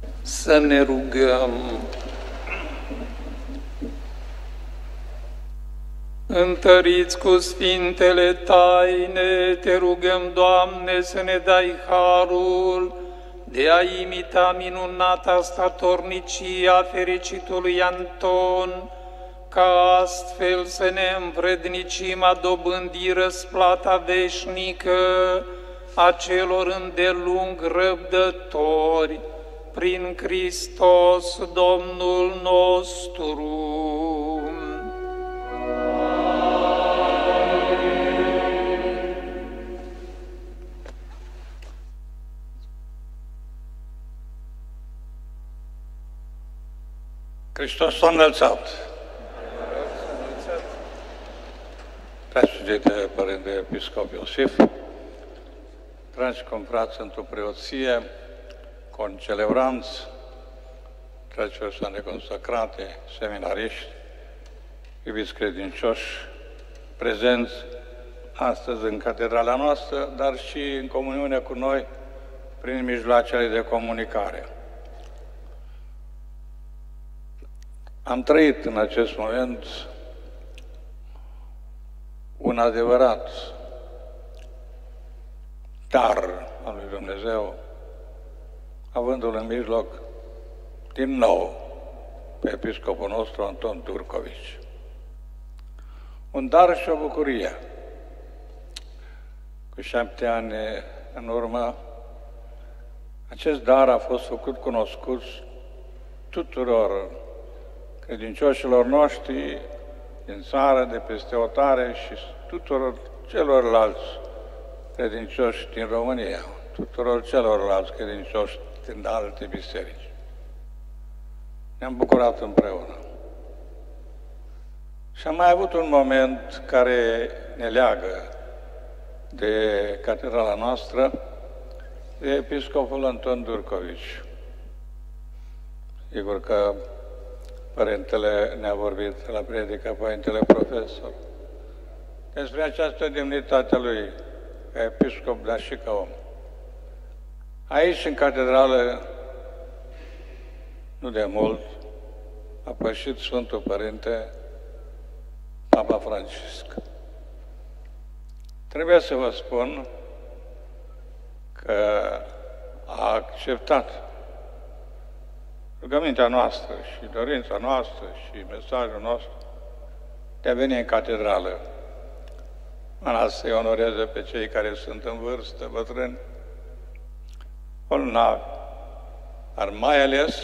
Să ne rugăm. Întăriți cu sfintele taine, te rugăm, Doamne, să ne dai harul de a imita minunata statornicia fericitului Anton, ca astfel să ne învrednicim a dobândi răsplata veșnică a celor îndelung răbdători, prin Hristos Domnul nostru.
Hristos s-a înălțat. Preasfântite Părinte Episcop Iosif, dragi confrați într-o preoție, concelebranți, dragi persoane consacrate, seminariști, iubiți credincioși, prezenți astăzi în catedrala noastră, dar și în comuniune cu noi prin mijloacele de comunicare. Am trăit în acest moment un adevărat dar al lui Dumnezeu, avându-l în mijloc din nou pe episcopul nostru Anton Turcovici. Un dar și o bucurie. Cu șapte ani în urmă, acest dar a fost făcut cunoscut tuturor credincioșilor noștri din țară, de peste hotare și tuturor celorlalți credincioși din România, tuturor celorlalți credincioși din alte biserici. Ne-am bucurat împreună. Și am mai avut un moment care ne leagă de catedrala noastră, de episcopul Anton Turcovici. Sigur că Părintele ne-a vorbit la predica, Părintele Profesor, despre această demnitate lui ca episcop, dar și ca om. Aici, în catedrală, nu de mult, a pășit Sfântul Părinte Papa Francisc. Trebuie să vă spun că a acceptat rugămintea noastră și dorința noastră și mesajul nostru de a veni în catedrală, în să-i onoreze pe cei care sunt în vârstă, bătrâni, bolnavi, dar mai ales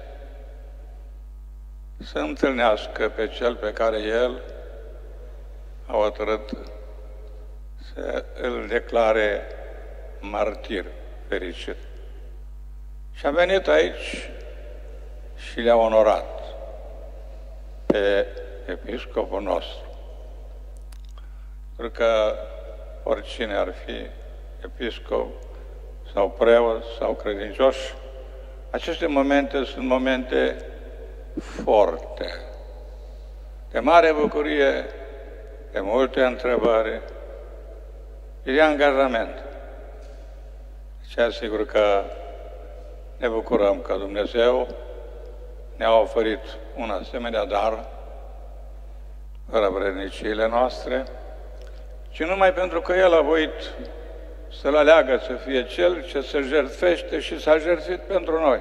să întâlnească pe cel pe care el a hotărât să îl declare martir fericit. Și a venit aici și le-a onorat pe episcopul nostru. Pentru că oricine ar fi episcop sau preot sau credincioși, aceste momente sunt momente forte, de mare bucurie, de multe întrebări, de angajament. Și asigur că ne bucurăm că Dumnezeu ne-a oferit un asemenea dar, fără vredniciile noastre, ci numai pentru că El a voit să-L aleagă să fie Cel ce se jertfește și s-a jertfit pentru noi.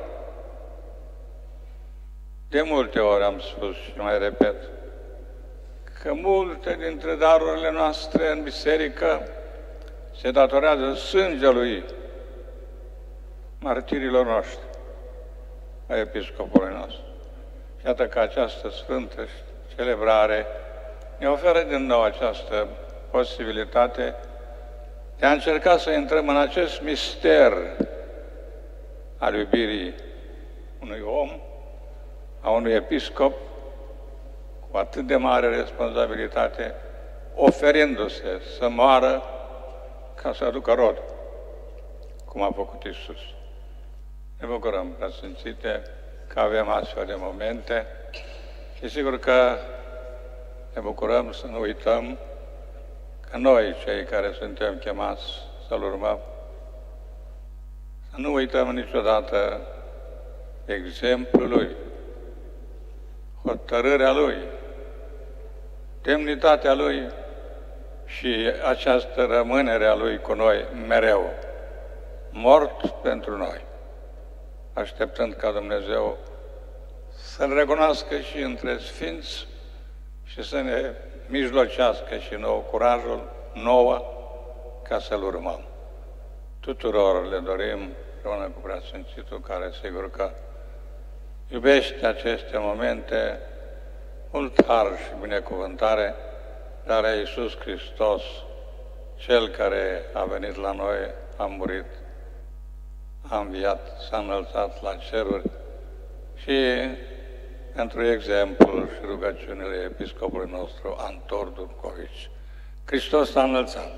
De multe ori am spus și mai repet că multe dintre darurile noastre în biserică se datorează sângelui martirilor noștri, a episcopului nostru. Iată că această sfântă celebrare ne oferă din nou această posibilitate de a încerca să intrăm în acest mister al iubirii unui om, a unui episcop, cu atât de mare responsabilitate, oferindu-se să moară ca să aducă rod, cum a făcut Iisus. Ne bucurăm, preasfințite, că avem astfel de momente și sigur că ne bucurăm să nu uităm că noi, cei care suntem chemați să-L urmăm, să nu uităm niciodată exemplul Lui, hotărârea Lui, demnitatea Lui și această rămânere a Lui cu noi mereu, mort pentru noi, așteptând ca Dumnezeu să-L recunoască și între Sfinți și să ne mijlocească și nouă curajul nouă ca să-L urmăm. Tuturor le dorim, împreună cu Preasfințitul, care sigur că iubește aceste momente, mult har și binecuvântare, dar a Iisus Hristos, Cel care a venit la noi, a murit, a înviat, s-a înălțat la ceruri și pentru exemplul și rugăciunile episcopului nostru, Antor Durcovici. Hristos s-a înălțat.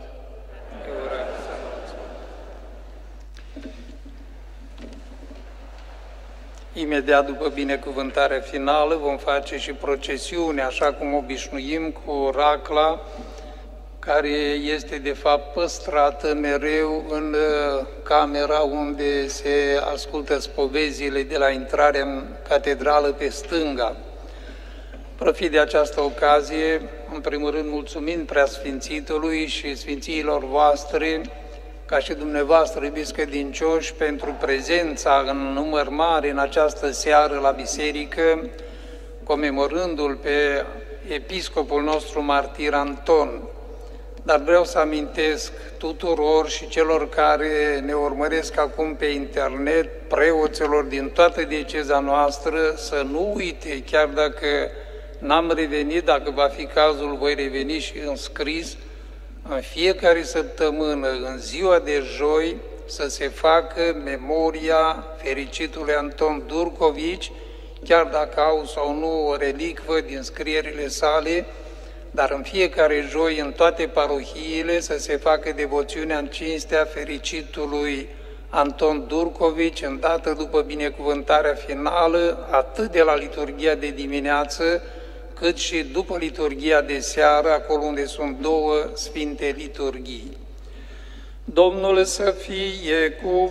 Imediat după binecuvântarea finală vom face și procesiune, așa cum obișnuim, cu racla, care este de fapt păstrată mereu în camera unde se ascultă spovezile de la intrarea în catedrală pe stânga. Profit de această ocazie, în primul rând mulțumind Preasfințitului și Sfințiilor voastre, ca și dumneavoastră, iubiți credincioși, pentru prezența în număr mare în această seară la biserică, comemorându-l pe episcopul nostru martir Anton. Dar vreau să amintesc tuturor și celor care ne urmăresc acum pe internet, preoților din toată dieceza noastră, să nu uite, chiar dacă n-am revenit, dacă va fi cazul, voi reveni și în scris, în fiecare săptămână, în ziua de joi, să se facă memoria fericitului Anton Durcovici, chiar dacă au sau nu o relicvă din scrierile sale, dar în fiecare joi, în toate parohiile, să se facă devoțiunea în cinstea fericitului Anton Durcovici, îndată după binecuvântarea finală, atât de la liturghia de dimineață, cât și după liturghia de seară, acolo unde sunt două sfinte liturghii. Domnul să fie cu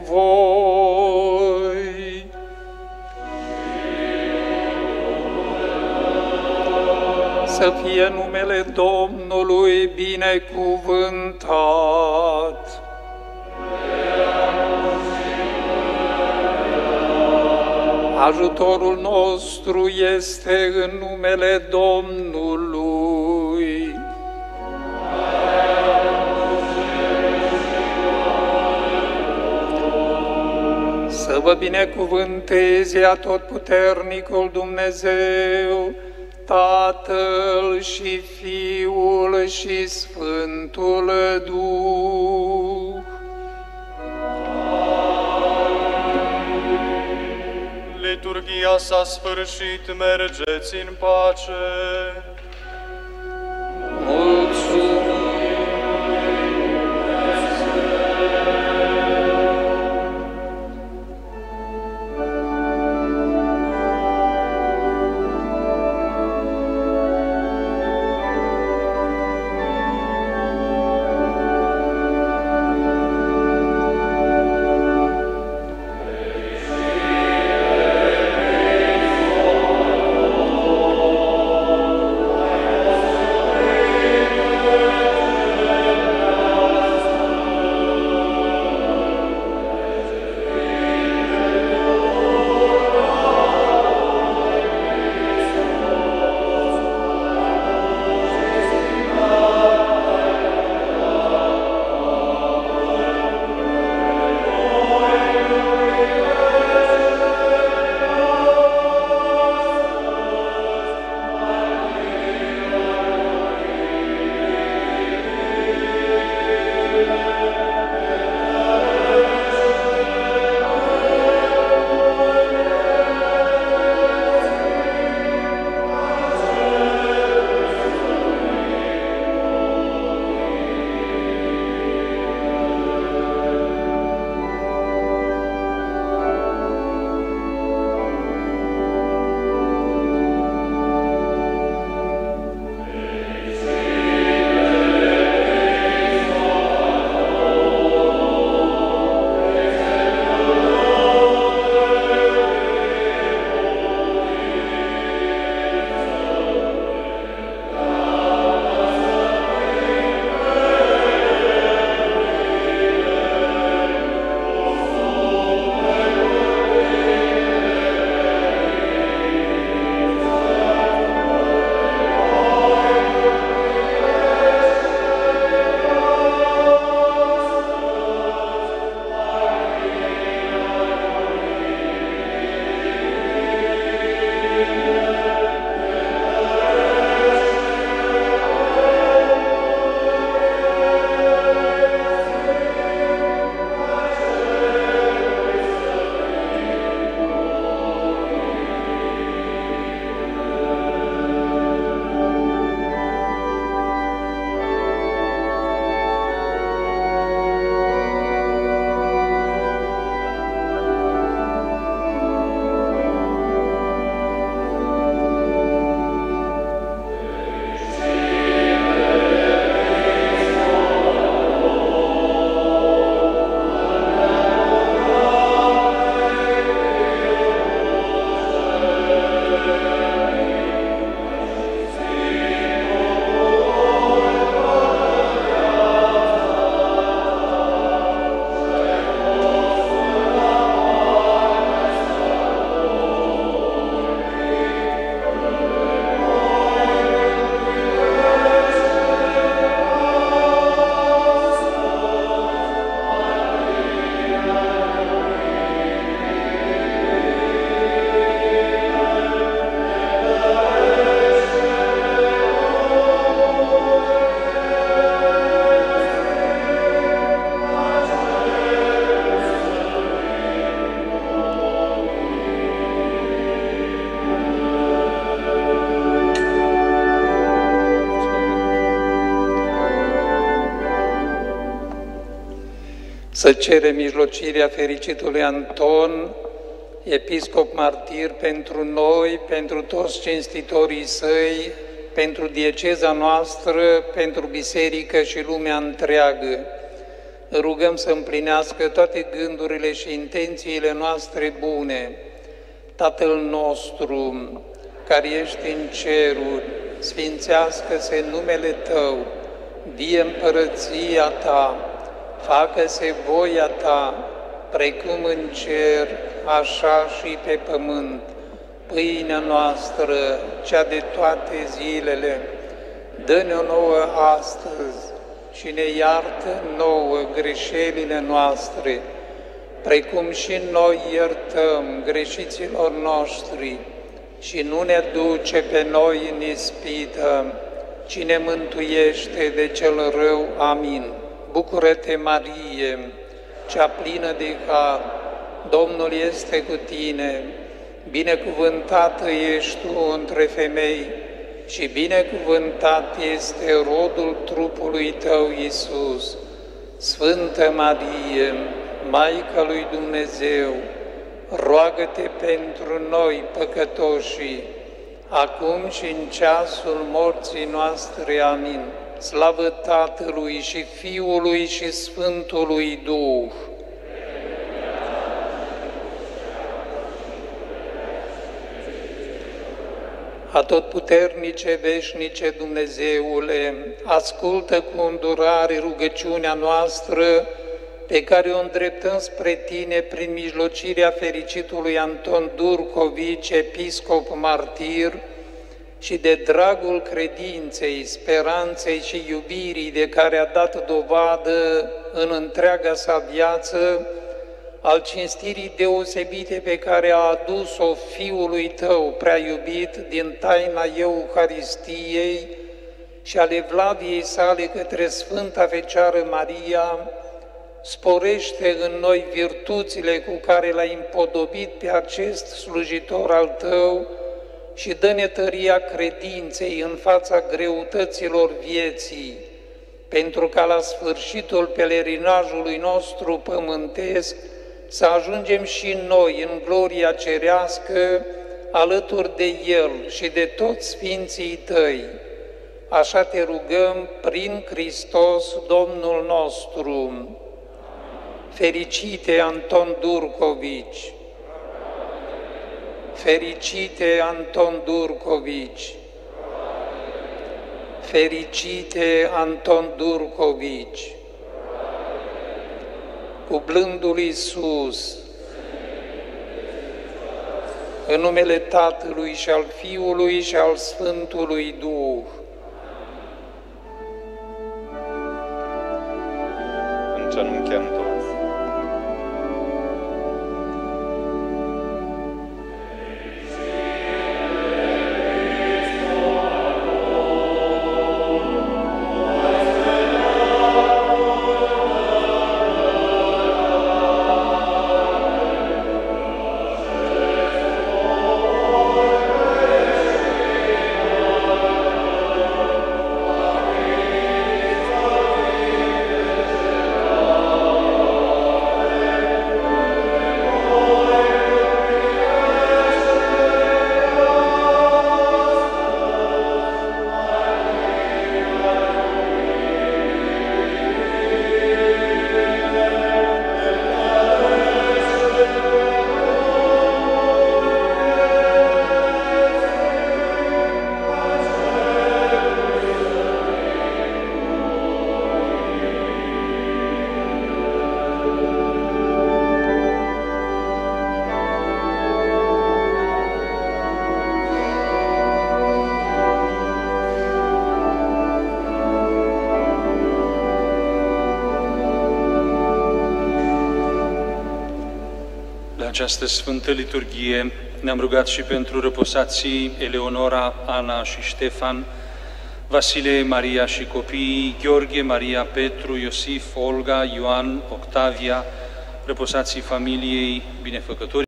voi! Să fie numele Domnului binecuvântat! Ajutorul nostru este în numele Domnului. Să vă binecuvânteze Atotputernicul Dumnezeu, Tatăl și Fiul și Sfântul Duh.
Liturghia s-a sfârșit, mergeți în pace.
Mulțumim! să cerem mijlocirea fericitului Anton, episcop martir, pentru noi, pentru toți cinstitorii săi, pentru dieceza noastră, pentru biserică și lumea întreagă. Rugăm să împlinească toate gândurile și intențiile noastre bune. Tatăl nostru, care ești în ceruri, sfințească-se numele Tău, vie împărăția Ta, facă-se voia Ta, precum în cer, așa și pe pământ. Pâinea noastră, cea de toate zilele, dă-ne-o nouă astăzi și ne iartă nouă greșelile noastre, precum și noi iertăm greșiților noștri, și nu ne duce pe noi în ispită, ci ne mântuiește de cel rău. Amin. Bucură-te, Marie, cea plină de har, Domnul este cu tine, binecuvântată ești tu între femei și binecuvântat este rodul trupului tău, Iisus. Sfântă Marie, Maica lui Dumnezeu, roagă-te pentru noi păcătoșii, acum și în ceasul morții noastre. Amin. Slavă Tatălui și Fiului și Sfântului Duh! Atotputernice, veșnice Dumnezeule, ascultă cu îndurare rugăciunea noastră pe care o îndreptăm spre Tine prin mijlocirea fericitului Anton Durcovici, episcop martir, și de dragul credinței, speranței și iubirii de care a dat dovadă în întreaga sa viață, al cinstirii deosebite pe care a adus-o Fiului Tău prea iubit din taina Euharistiei și ale evlaviei sale către Sfânta Fecioară Maria, sporește în noi virtuțile cu care L-ai împodobit pe acest slujitor al Tău și dă-ne tăria credinței în fața greutăților vieții, pentru ca la sfârșitul pelerinajului nostru pământesc să ajungem și noi în gloria cerească alături de El și de toți sfinții Tăi. Așa Te rugăm prin Hristos Domnul nostru. Fericite Anton Durcovici! Fericite Anton Durcovici! Fericite Anton Durcovici! Cu blândul Iisus, în numele Tatălui și al Fiului și al Sfântului Duh.
Îngenuncheam toți.
Această Sfântă Liturghie ne-am rugat și pentru răposații Eleonora, Ana și Ștefan, Vasile, Maria și copiii, Gheorghe, Maria, Petru, Iosif, Olga, Ioan, Octavia, răposații familiei binefăcători.